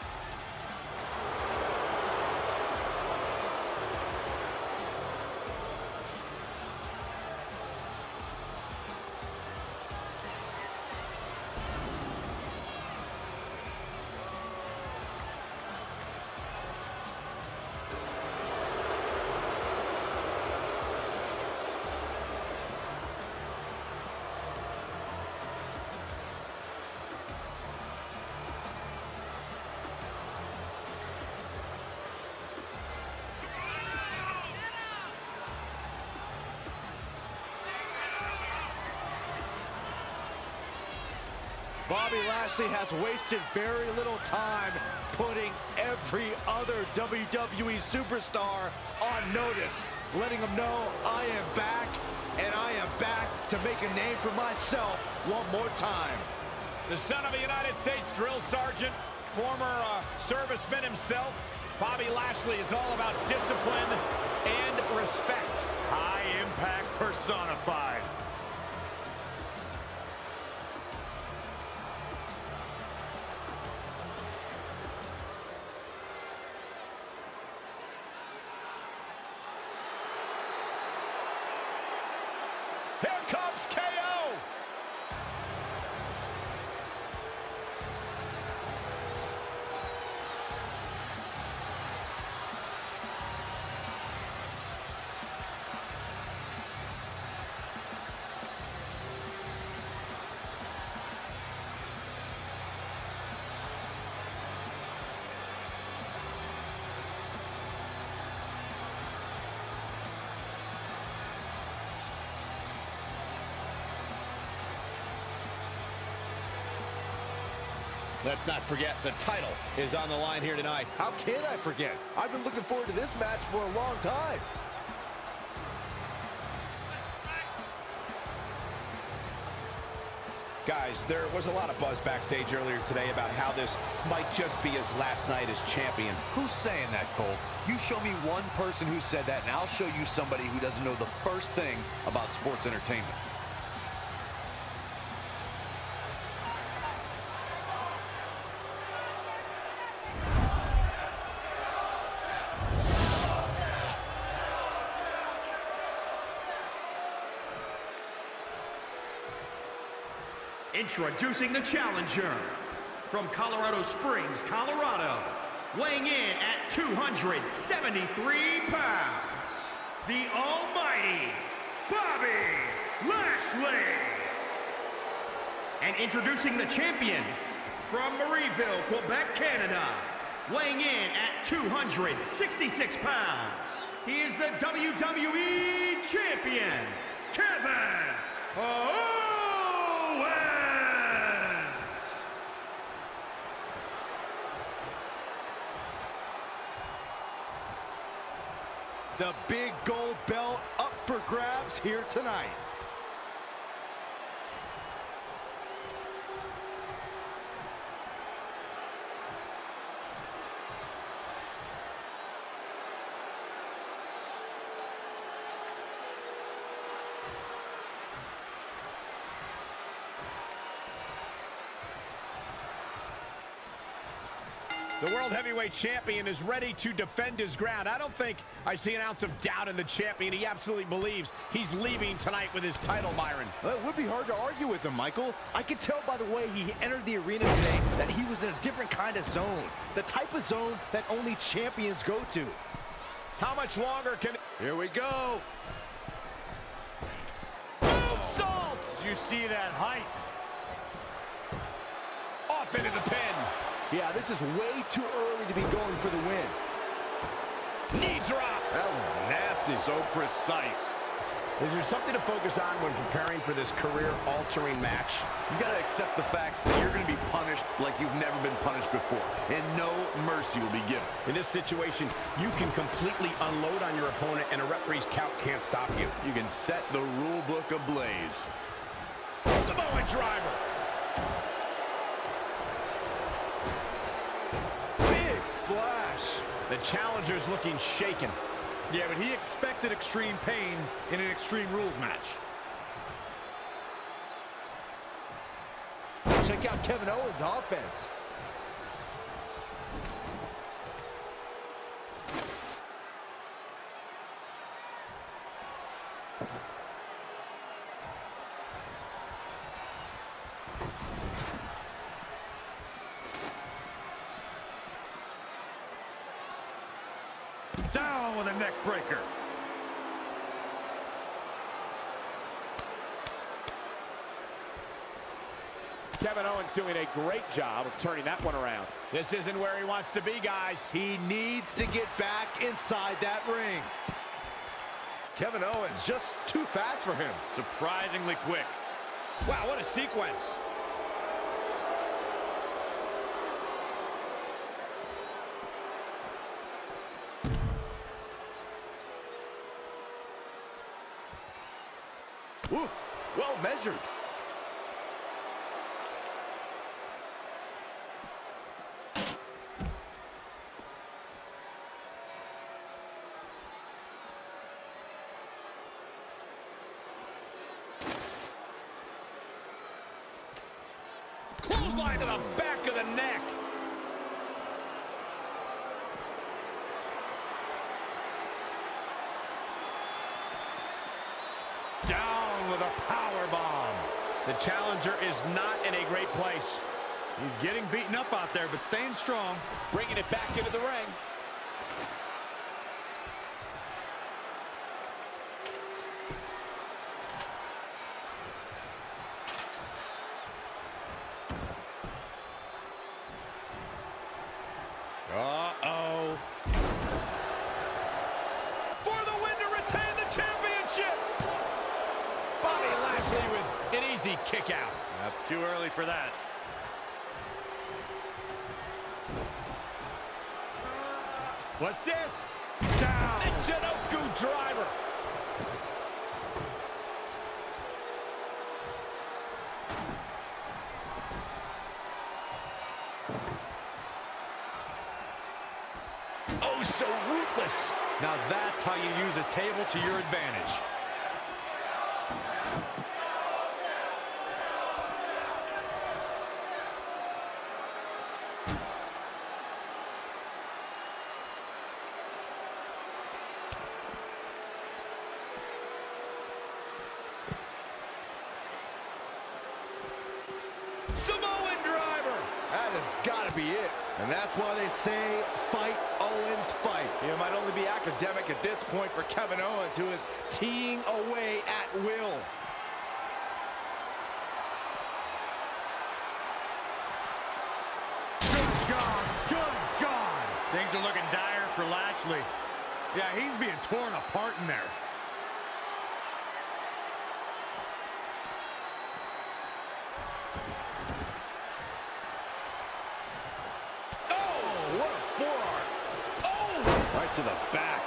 Bobby Lashley has wasted very little time putting every other W W E superstar on notice, letting them know I am back, and I am back to make a name for myself one more time. The son of a United States drill sergeant, former uh, serviceman himself, Bobby Lashley is all about discipline and respect. High impact personified. Let's not forget the title is on the line here tonight. How can I forget? I've been looking forward to this match for a long time. Guys, there was a lot of buzz backstage earlier today about how this might just be his last night as champion. Who's saying that, Cole? You show me one person who said that, and I'll show you somebody who doesn't know the first thing about sports entertainment. Introducing the challenger from Colorado Springs, Colorado, weighing in at two hundred seventy-three pounds, the almighty Bobby Lashley. And introducing the champion from Marieville, Quebec, Canada, weighing in at two hundred sixty-six pounds, he is the W W E champion, Kevin Owens. The big gold belt up for grabs here tonight. The World Heavyweight Champion is ready to defend his ground. I don't think I see an ounce of doubt in the champion. He absolutely believes he's leaving tonight with his title, Byron. Well, it would be hard to argue with him, Michael. I could tell by the way he entered the arena today that he was in a different kind of zone. The type of zone that only champions go to. How much longer can... Here we go. Salt! Did you see that height? Off into the pin. Yeah, this is way too early to be going for the win. Knee drop. That was nasty. So precise. Is there something to focus on when preparing for this career-altering match? You got to accept the fact that you're going to be punished like you've never been punished before, and no mercy will be given. In this situation, you can completely unload on your opponent, and a referee's count can't stop you. You can set the rule book ablaze. Samoan driver. Splash. The challenger's looking shaken. Yeah, but he expected extreme pain in an Extreme Rules match. Check out Kevin Owens' offense. Down with a neck breaker. Kevin Owens doing a great job of turning that one around. This isn't where he wants to be, guys. He needs to get back inside that ring. Kevin Owens just too fast for him. Surprisingly quick. Wow, what a sequence. Ooh, well measured. Clothesline to the back of the neck. Down with a power bomb. The challenger is not in a great place. He's getting beaten up out there, but staying strong. Bringing it back into the ring. Uh-oh. For the win to retain the championship. Bobby Lashley with an easy kick out. That's too early for that. What's this? Down. Michinoku driver. Oh, so ruthless. Now that's how you use a table to your advantage. Samoan driver. That has got to be it. And that's why they say, fight Owens, fight. It might only be academic at this point for Kevin Owens, who is teeing away at will. Good God. Good God. Things are looking dire for Lashley. Yeah, he's being torn apart in there. What a forearm. Oh! Right to the back.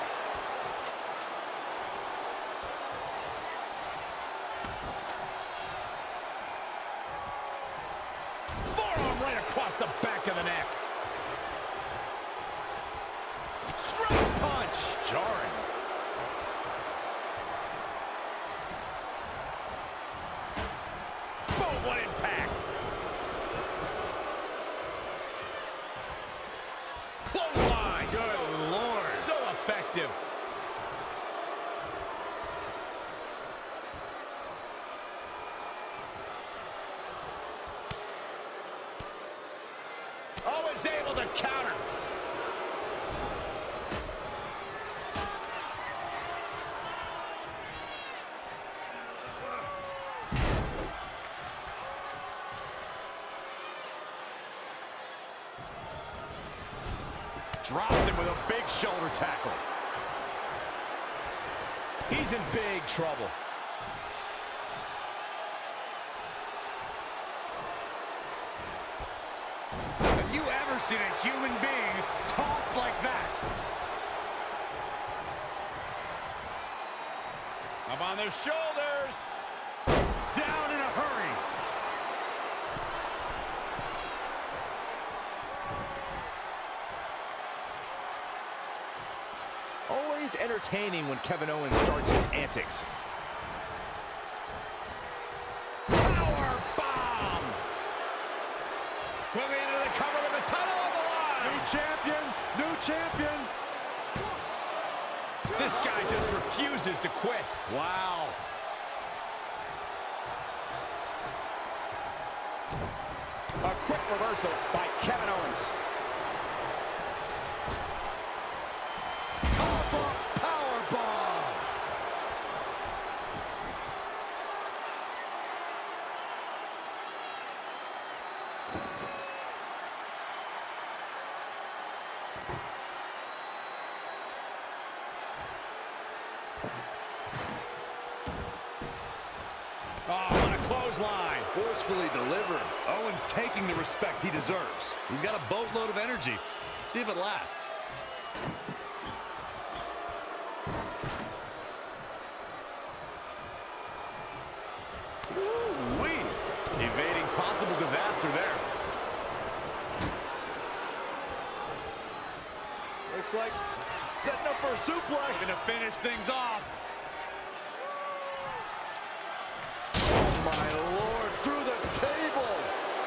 Forearm right across the back of the neck. Straight punch. Jarring. Boom, what impact. Clothesline. Good Lord. So effective. Owens able to counter. Dropped him with a big shoulder tackle. He's in big trouble. Have you ever seen a human being tossed like that? Up on their shoulders. Down in a hurry. Always entertaining when Kevin Owens starts his antics. Power bomb. Quickly into the cover with the title on the line. New champion, new champion. This guy just refuses to quit. Wow. A quick reversal by Kevin Owens. Power, power bomb. Oh, what a clothesline. Forcefully delivered. Owens taking the respect he deserves. He's got a boatload of energy. See if it lasts. Ooh-wee. Evading possible disaster there. Looks like setting up for a suplex. Looking to finish things off. Oh, my Lord, through the table.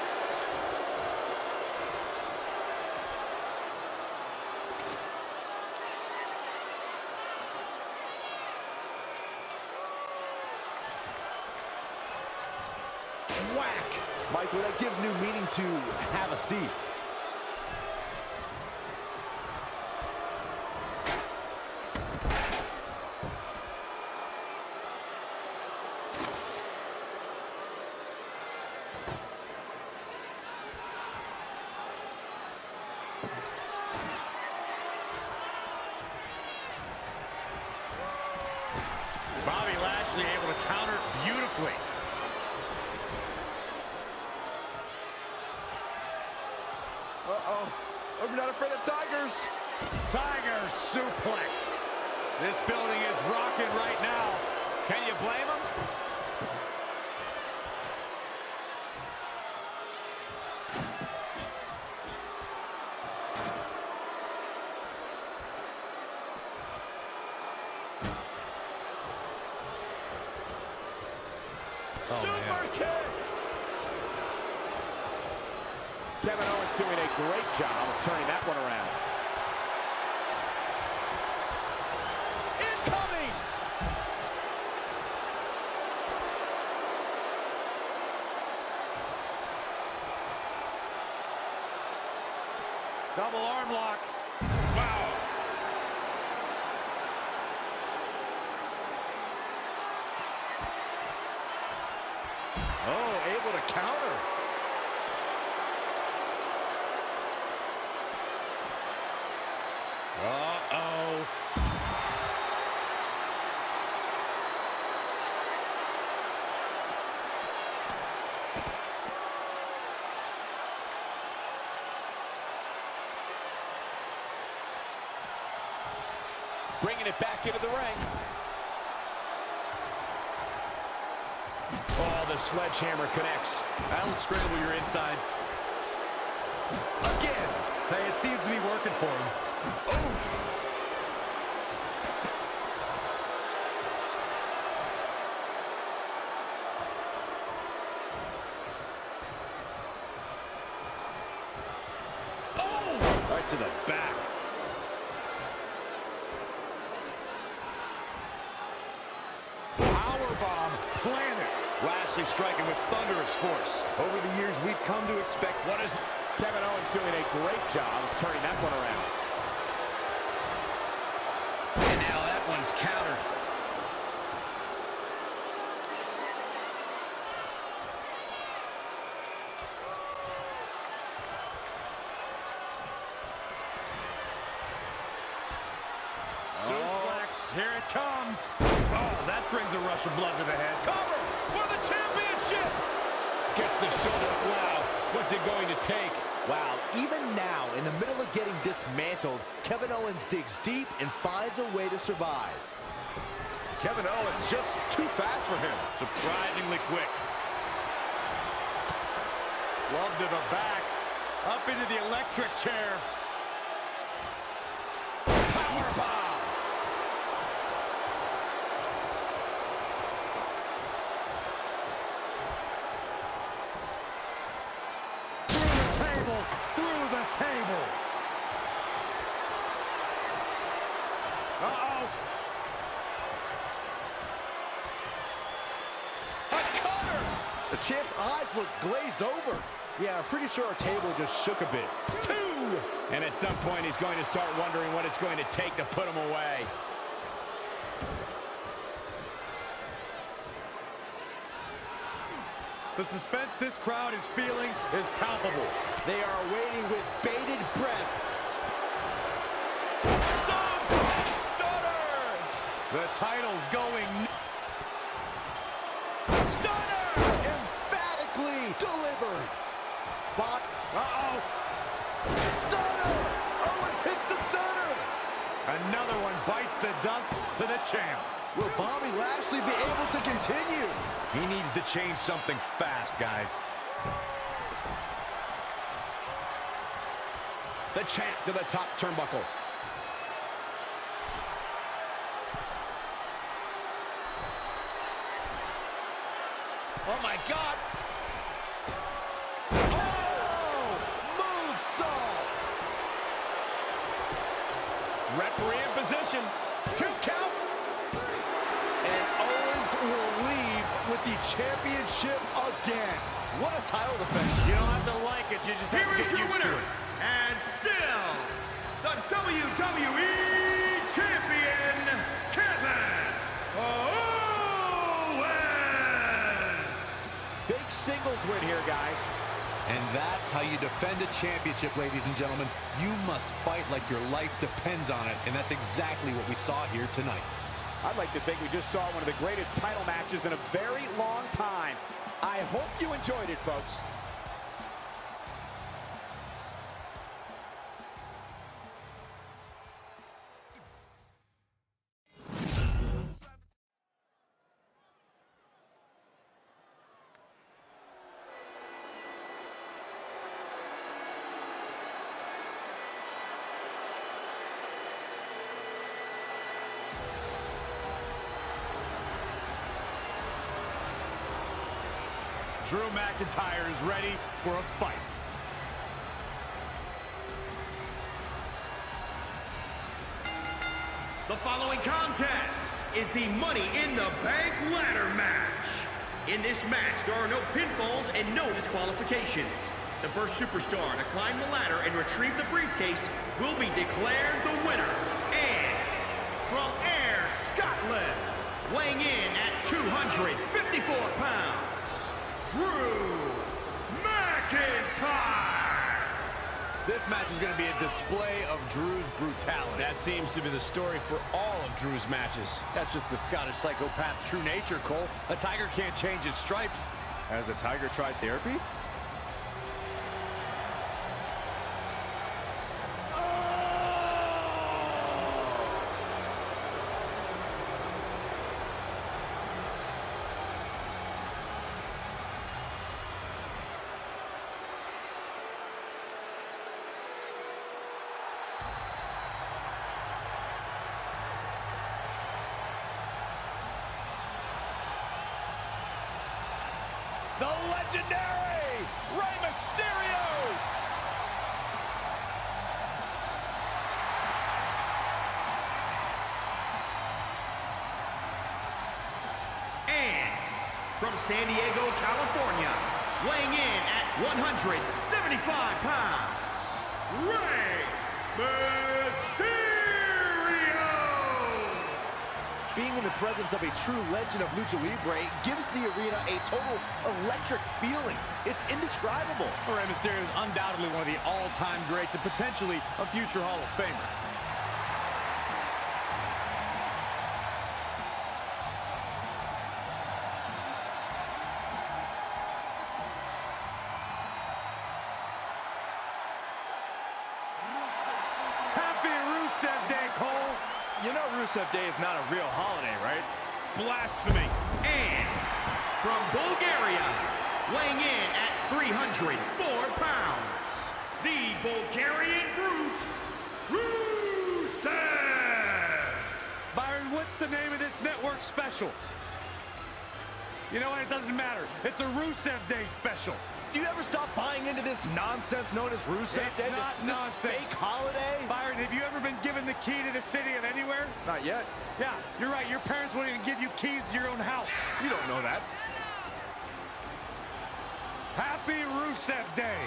Whack. Michael, that gives new meaning to have a seat. Bobby Lashley able to counter beautifully. Uh-oh. I'm not afraid of tigers. Tiger suplex. This building is rocking right now. Can you blame him? Oh, Super man. kick! Kevin Owens doing a great job of turning that one around. Incoming! Double arm lock. Wow. Oh, able to counter. Uh-oh. Bringing it back into the ring. Oh, the sledgehammer connects. That'll scramble your insides. Again. Hey, it seems to be working for him. Oh. Oh! Right to the back. Powerbomb planted. Lashley striking with thunderous force. Over the years, we've come to expect... What is Kevin Owens doing a great job of turning that one around. And now that one's countered. Suplex. Here it comes. Oh, that brings a rush of blood to the head. Cover for the championship. Gets the shoulder up. Wow. What's it going to take? Wow, even now, in the middle of getting dismantled, Kevin Owens digs deep and finds a way to survive. Kevin Owens just too fast for him. Surprisingly quick. Club to the back. Up into the electric chair. Powerbomb. Through the table. Uh-oh. A cutter. The champ's eyes look glazed over. Yeah, I'm pretty sure our table just shook a bit. Two. And at some point, he's going to start wondering what it's going to take to put him away. The suspense this crowd is feeling is palpable. They are waiting with bated breath. Stunner. The title's going. Stunner. Emphatically delivered. Bot. Uh-oh. Stunner. Owens hits the stunner. Another one bites the dust to the champ. Will Bobby Lashley be able to continue? He needs to change something fast, guys. The champ to the top turnbuckle. Oh my God. Oh! Moonsault! Referee in position. Two count. And Owens will leave with the championship again. What a title defense. You don't have to like it. You just have Here to is get your used to winner, it. and still the W W E Champion, Kevin Owens. Big singles win here, guys. And that's how you defend a championship, ladies and gentlemen. You must fight like your life depends on it, and that's exactly what we saw here tonight. I'd like to think we just saw one of the greatest title matches in a very long time. I hope you enjoyed it, folks. Drew McIntyre is ready for a fight. The following contest is the Money in the Bank ladder match. In this match, there are no pinfalls and no disqualifications. The first superstar to climb the ladder and retrieve the briefcase will be declared the winner. And from Ayr, Scotland, weighing in at two hundred fifty-four pounds, Drew McIntyre. This match is going to be a display of Drew's brutality. That seems to be the story for all of Drew's matches. That's just the Scottish psychopath's true nature, Cole. A tiger can't change his stripes. Has the tiger tried therapy? The legendary Rey Mysterio! And from San Diego, California, weighing in at one hundred seventy-five pounds, Rey Mysterio! Being in the presence of a true legend of Lucha Libre gives the arena a total electric feeling. It's indescribable. Rey Mysterio is undoubtedly one of the all-time greats and potentially a future Hall of Famer. Happy Rusev Day, Cole. You know Rusev Day is not a real holiday, right? Blasphemy. And from Bulgaria, weighing in at three hundred four pounds, the Bulgarian Brute, Rusev! Byron, what's the name of this network special? You know what? It doesn't matter. It's a Rusev Day special. Do you ever stop buying into this nonsense known as Rusev It's Day? not this, this nonsense. fake holiday? Byron, have you ever been given the key to the city of anywhere? Not yet. Yeah, you're right. Your parents wouldn't even give you keys to your own house. You don't know that. Happy Rusev Day.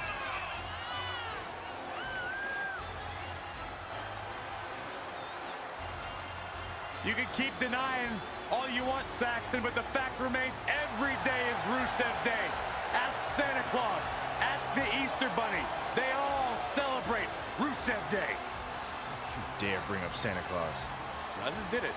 You can keep denying all you want, Saxton, but the fact remains every day is Rusev Day. Ask Santa Claus. Ask the Easter Bunny. They all celebrate Rusev Day. You dare bring up Santa Claus. I just did it.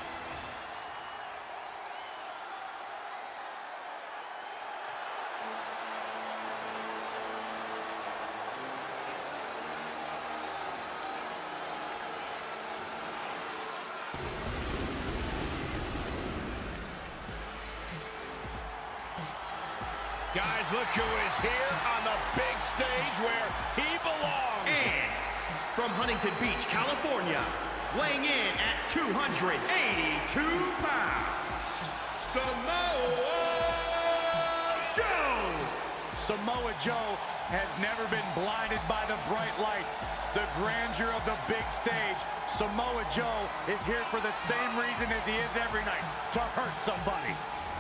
Guys, look who is here on the big stage where he belongs. And from Huntington Beach, California, weighing in at two hundred eighty-two pounds, Samoa Joe! Samoa Joe has never been blinded by the bright lights, the grandeur of the big stage. Samoa Joe is here for the same reason as he is every night, to hurt somebody.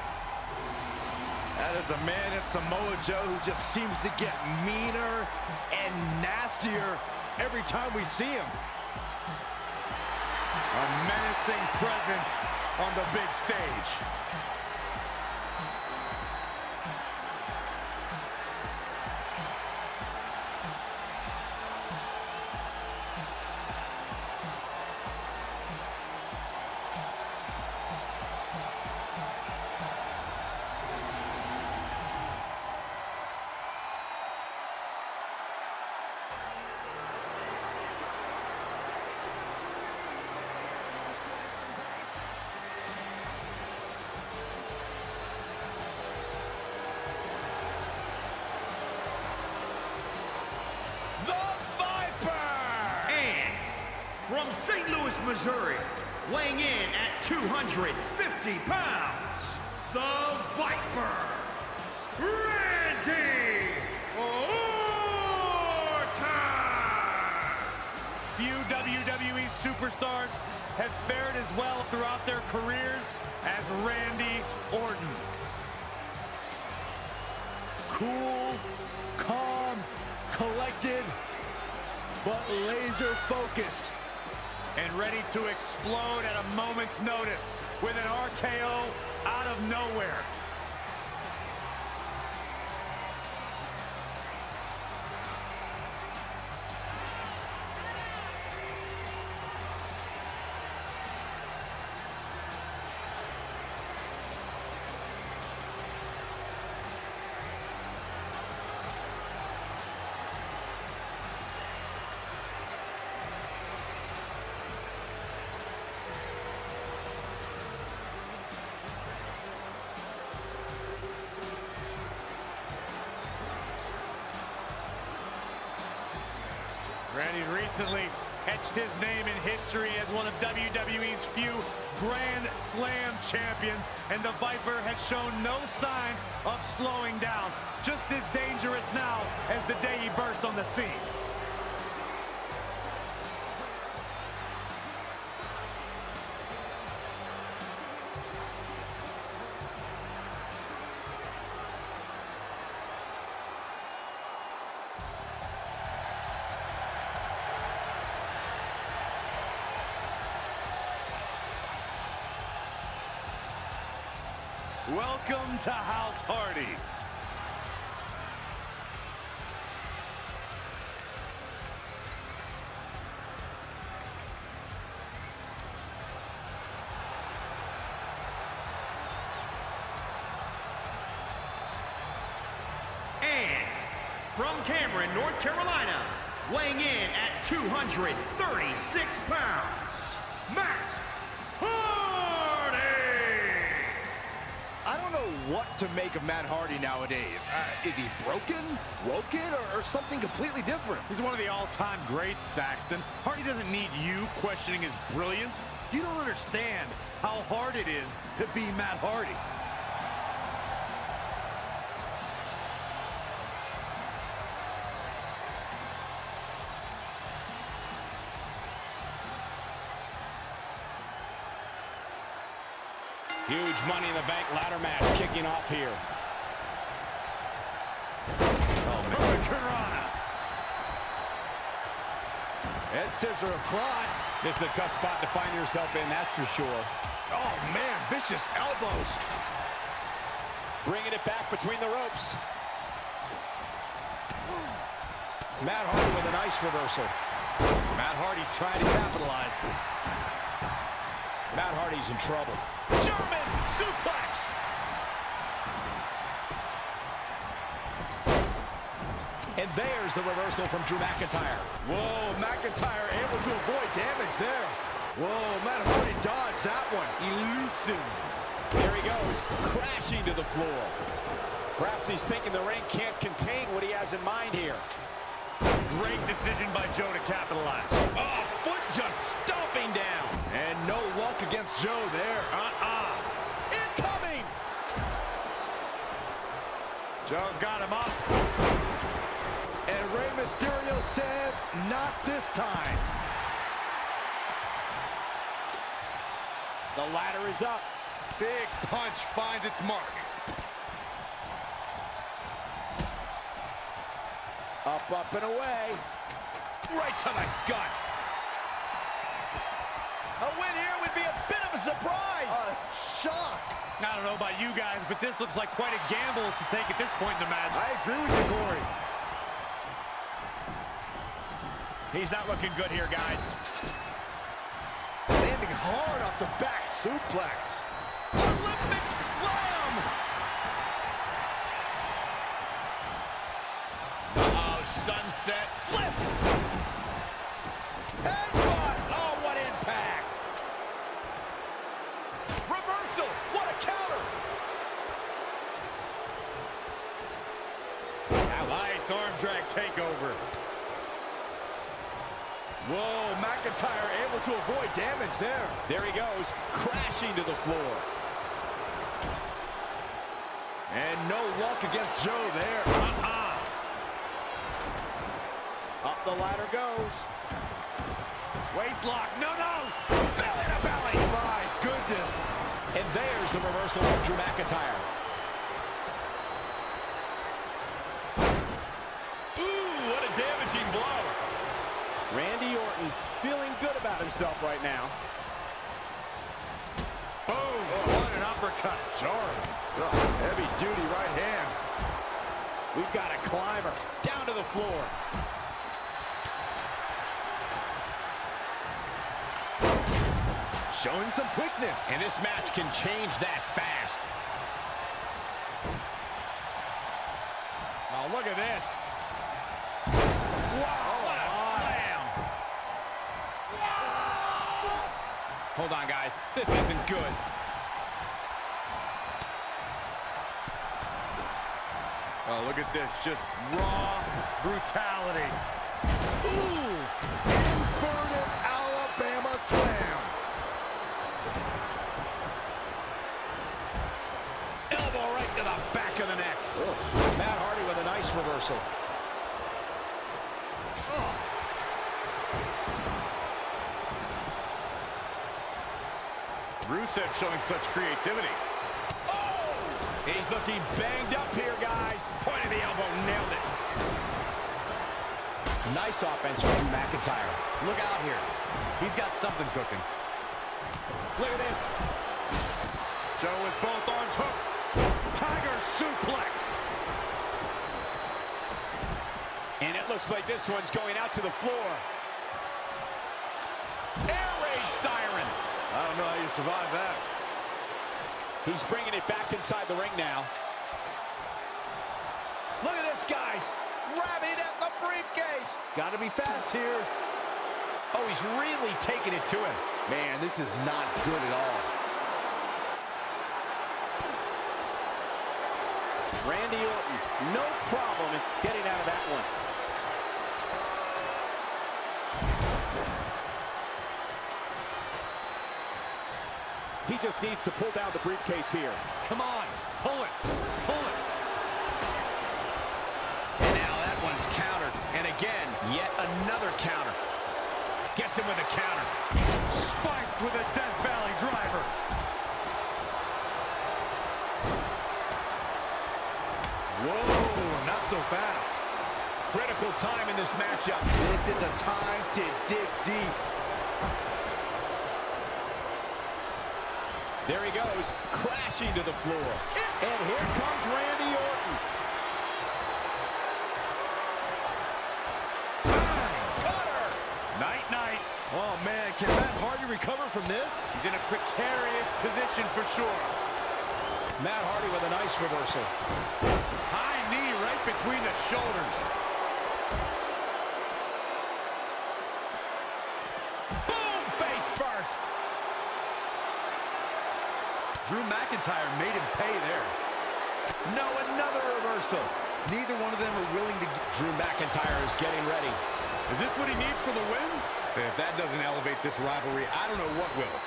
That is a man in Samoa Joe who just seems to get meaner and nastier every time we see him. A menacing presence on the big stage. From Saint Louis, Missouri, weighing in at two hundred fifty pounds, the Viper, Randy Orton! Few W W E superstars have fared as well throughout their careers as Randy Orton. Cool, calm, collected, but laser focused. And ready to explode at a moment's notice with an R K O out of nowhere. Randy recently etched his name in history as one of W W E's few Grand Slam champions, and the Viper has shown no signs of slowing down. Just as dangerous now as the day he burst on the scene. Welcome to House Hardy. And from Cameron, North Carolina, weighing in at two hundred thirty-six pounds, Matt Hardy! I don't know what to make of Matt Hardy nowadays. Uh, is he broken, broken, or, or something completely different? He's one of the all-time greats, Saxton. Hardy doesn't need you questioning his brilliance. You don't understand how hard it is to be Matt Hardy. Huge Money in the Bank ladder match kicking off here. Oh, man. Head scissor applied. This is a tough spot to find yourself in, that's for sure. Oh, man, vicious elbows. Bringing it back between the ropes. Matt Hardy with a nice reversal. Matt Hardy's trying to capitalize. Matt Hardy's in trouble. German suplex. And there's the reversal from Drew McIntyre. Whoa, McIntyre able to avoid damage there. Whoa, Matt Hardy dodged that one. Elusive. There he goes, crashing to the floor. Perhaps he's thinking the ring can't contain what he has in mind here. Great decision by Joe to capitalize. Oh, foot just stomping down. And no luck against Joe there. Uh-uh. Incoming. Joe's got him up. And Rey Mysterio says, not this time. The ladder is up. Big punch finds its mark. Up, up, and away. Right to the gut. A win here would be a bit of a surprise. A shock. I don't know about you guys, but this looks like quite a gamble to take at this point in the match. I agree with you, Corey. He's not looking good here, guys. Landing hard off the back suplex. Olympic slam. Uh-oh, sunset flip. Headbutt. Oh, what impact. Reversal. What a counter. Nice arm drag takeover. Whoa, McIntyre able to avoid damage there. There he goes, crashing to the floor. And no luck against Joe there. Uh-uh. Up the ladder goes. Waist lock. No, no. Belly to belly. My goodness. And there's the reversal from Drew McIntyre. Ooh, what a damaging blow. Randy Orton feeling good about himself right now. Boom. Oh, what an uppercut. Jarring. Oh, heavy-duty right hand. We've got a climber down to the floor. Showing some quickness. And this match can change that fast. Oh, look at this. Wow, what a slam. Hold on, guys. This isn't good. Oh, look at this. Just raw brutality. Ooh. Inverted Alabama slam. Elbow right to the back of the neck. Ugh. Matt Hardy with a nice reversal. Oh. Rusev showing such creativity. Oh! He's looking banged up here, guys. Point of the elbow, nailed it. Nice offense from Drew McIntyre. Look out here. He's got something cooking. Look at this. Joe with both arms hooked. Tiger suplex. And it looks like this one's going out to the floor. Air raid siren. I don't know how you survive that. He's bringing it back inside the ring now. Look at this, guys. Grabbing at the briefcase. Got to be fast here. Oh, he's really taking it to him. Man, this is not good at all. Randy Orton, no problem in getting out of that one. He just needs to pull down the briefcase here. Come on. Pull it. Pull it. And now that one's countered. And again, yet another counter. Gets him with a counter. Spiked with a Death Valley driver. Whoa, not so fast. Critical time in this matchup. This is a time to dig deep. There he goes, crashing to the floor. And here comes Randy Orton. Cutter! Night-night. Oh, man, can Matt Hardy recover from this? He's in a precarious position for sure. Matt Hardy with a nice reversal. High knee right between the shoulders. Boom! Face first. Drew McIntyre made him pay there. No, another reversal. Neither one of them are willing to get... Drew McIntyre is getting ready. Is this what he needs for the win? If that doesn't elevate this rivalry, I don't know what will.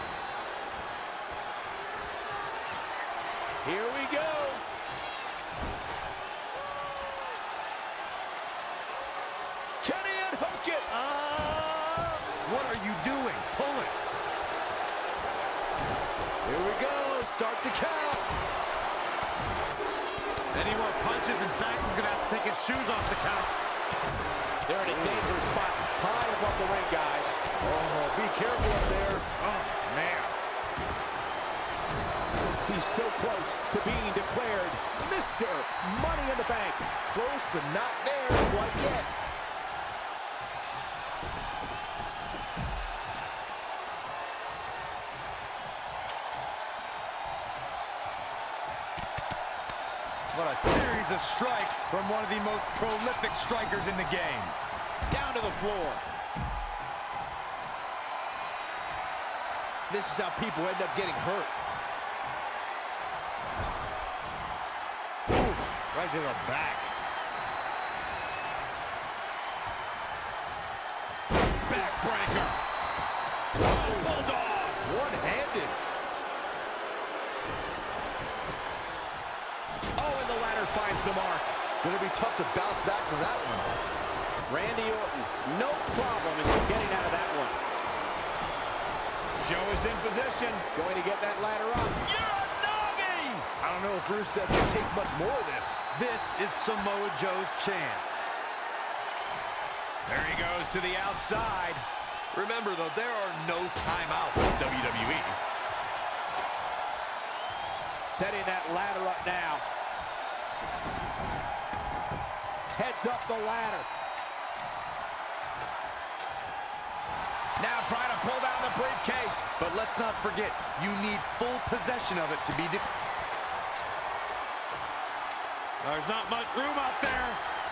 Here we go. Can he unhook it? Uh, what are you doing? Pull it. Here we go. Start the count. Any more punches and Saxon's going to have to take his shoes off the count. They're in a dangerous spot. High above the ring, guys. Oh, be careful up there. Oh, man. He's so close to being declared Mister Money in the Bank. Close, but not there quite yet. What a series of strikes from one of the most prolific strikers in the game. Down to the floor. This is how people end up getting hurt. Ooh, right to the back. Backbreaker. Oh, bulldog. One-handed. Oh, misses the mark. Gonna be tough to bounce back from that one. Randy Orton, no problem in getting out of that one. Joe is in position. Going to get that ladder up. Uranagi! I don't know if Rusev can take much more of this. This is Samoa Joe's chance. There he goes to the outside. Remember, though, there are no timeouts in W W E. Setting that ladder up now. Heads up the ladder. Now trying to pull down the briefcase. But let's not forget, you need full possession of it to be... There's not much room out there.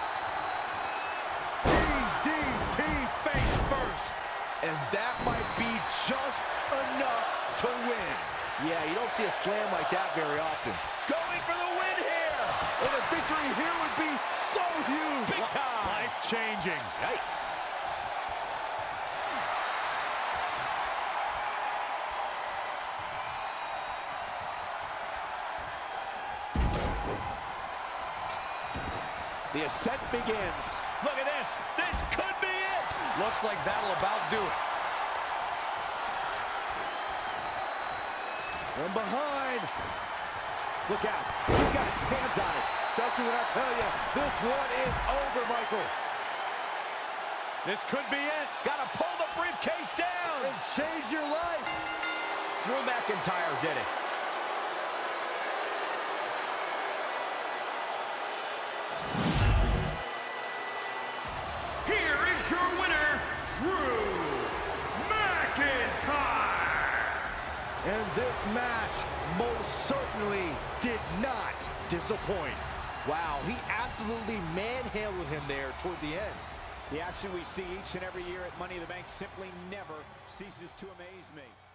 D D T face first. And that might be just enough to win. Yeah, you don't see a slam like that very often. Going for the win here. And a victory here would be so huge. Big time. Life-changing. Yikes. The ascent begins. Look at this. This could be it. Looks like that'll about do it. From behind. Look out. He's got his hands on it. Trust me when I tell you, this one is over, Michael. This could be it. Gotta pull the briefcase down. And change your life. Drew McIntyre did it. Here is your winner, Drew McIntyre. And this match most certainly did not disappoint. Wow, he absolutely manhandled him there toward the end. The action we see each and every year at Money in the Bank simply never ceases to amaze me.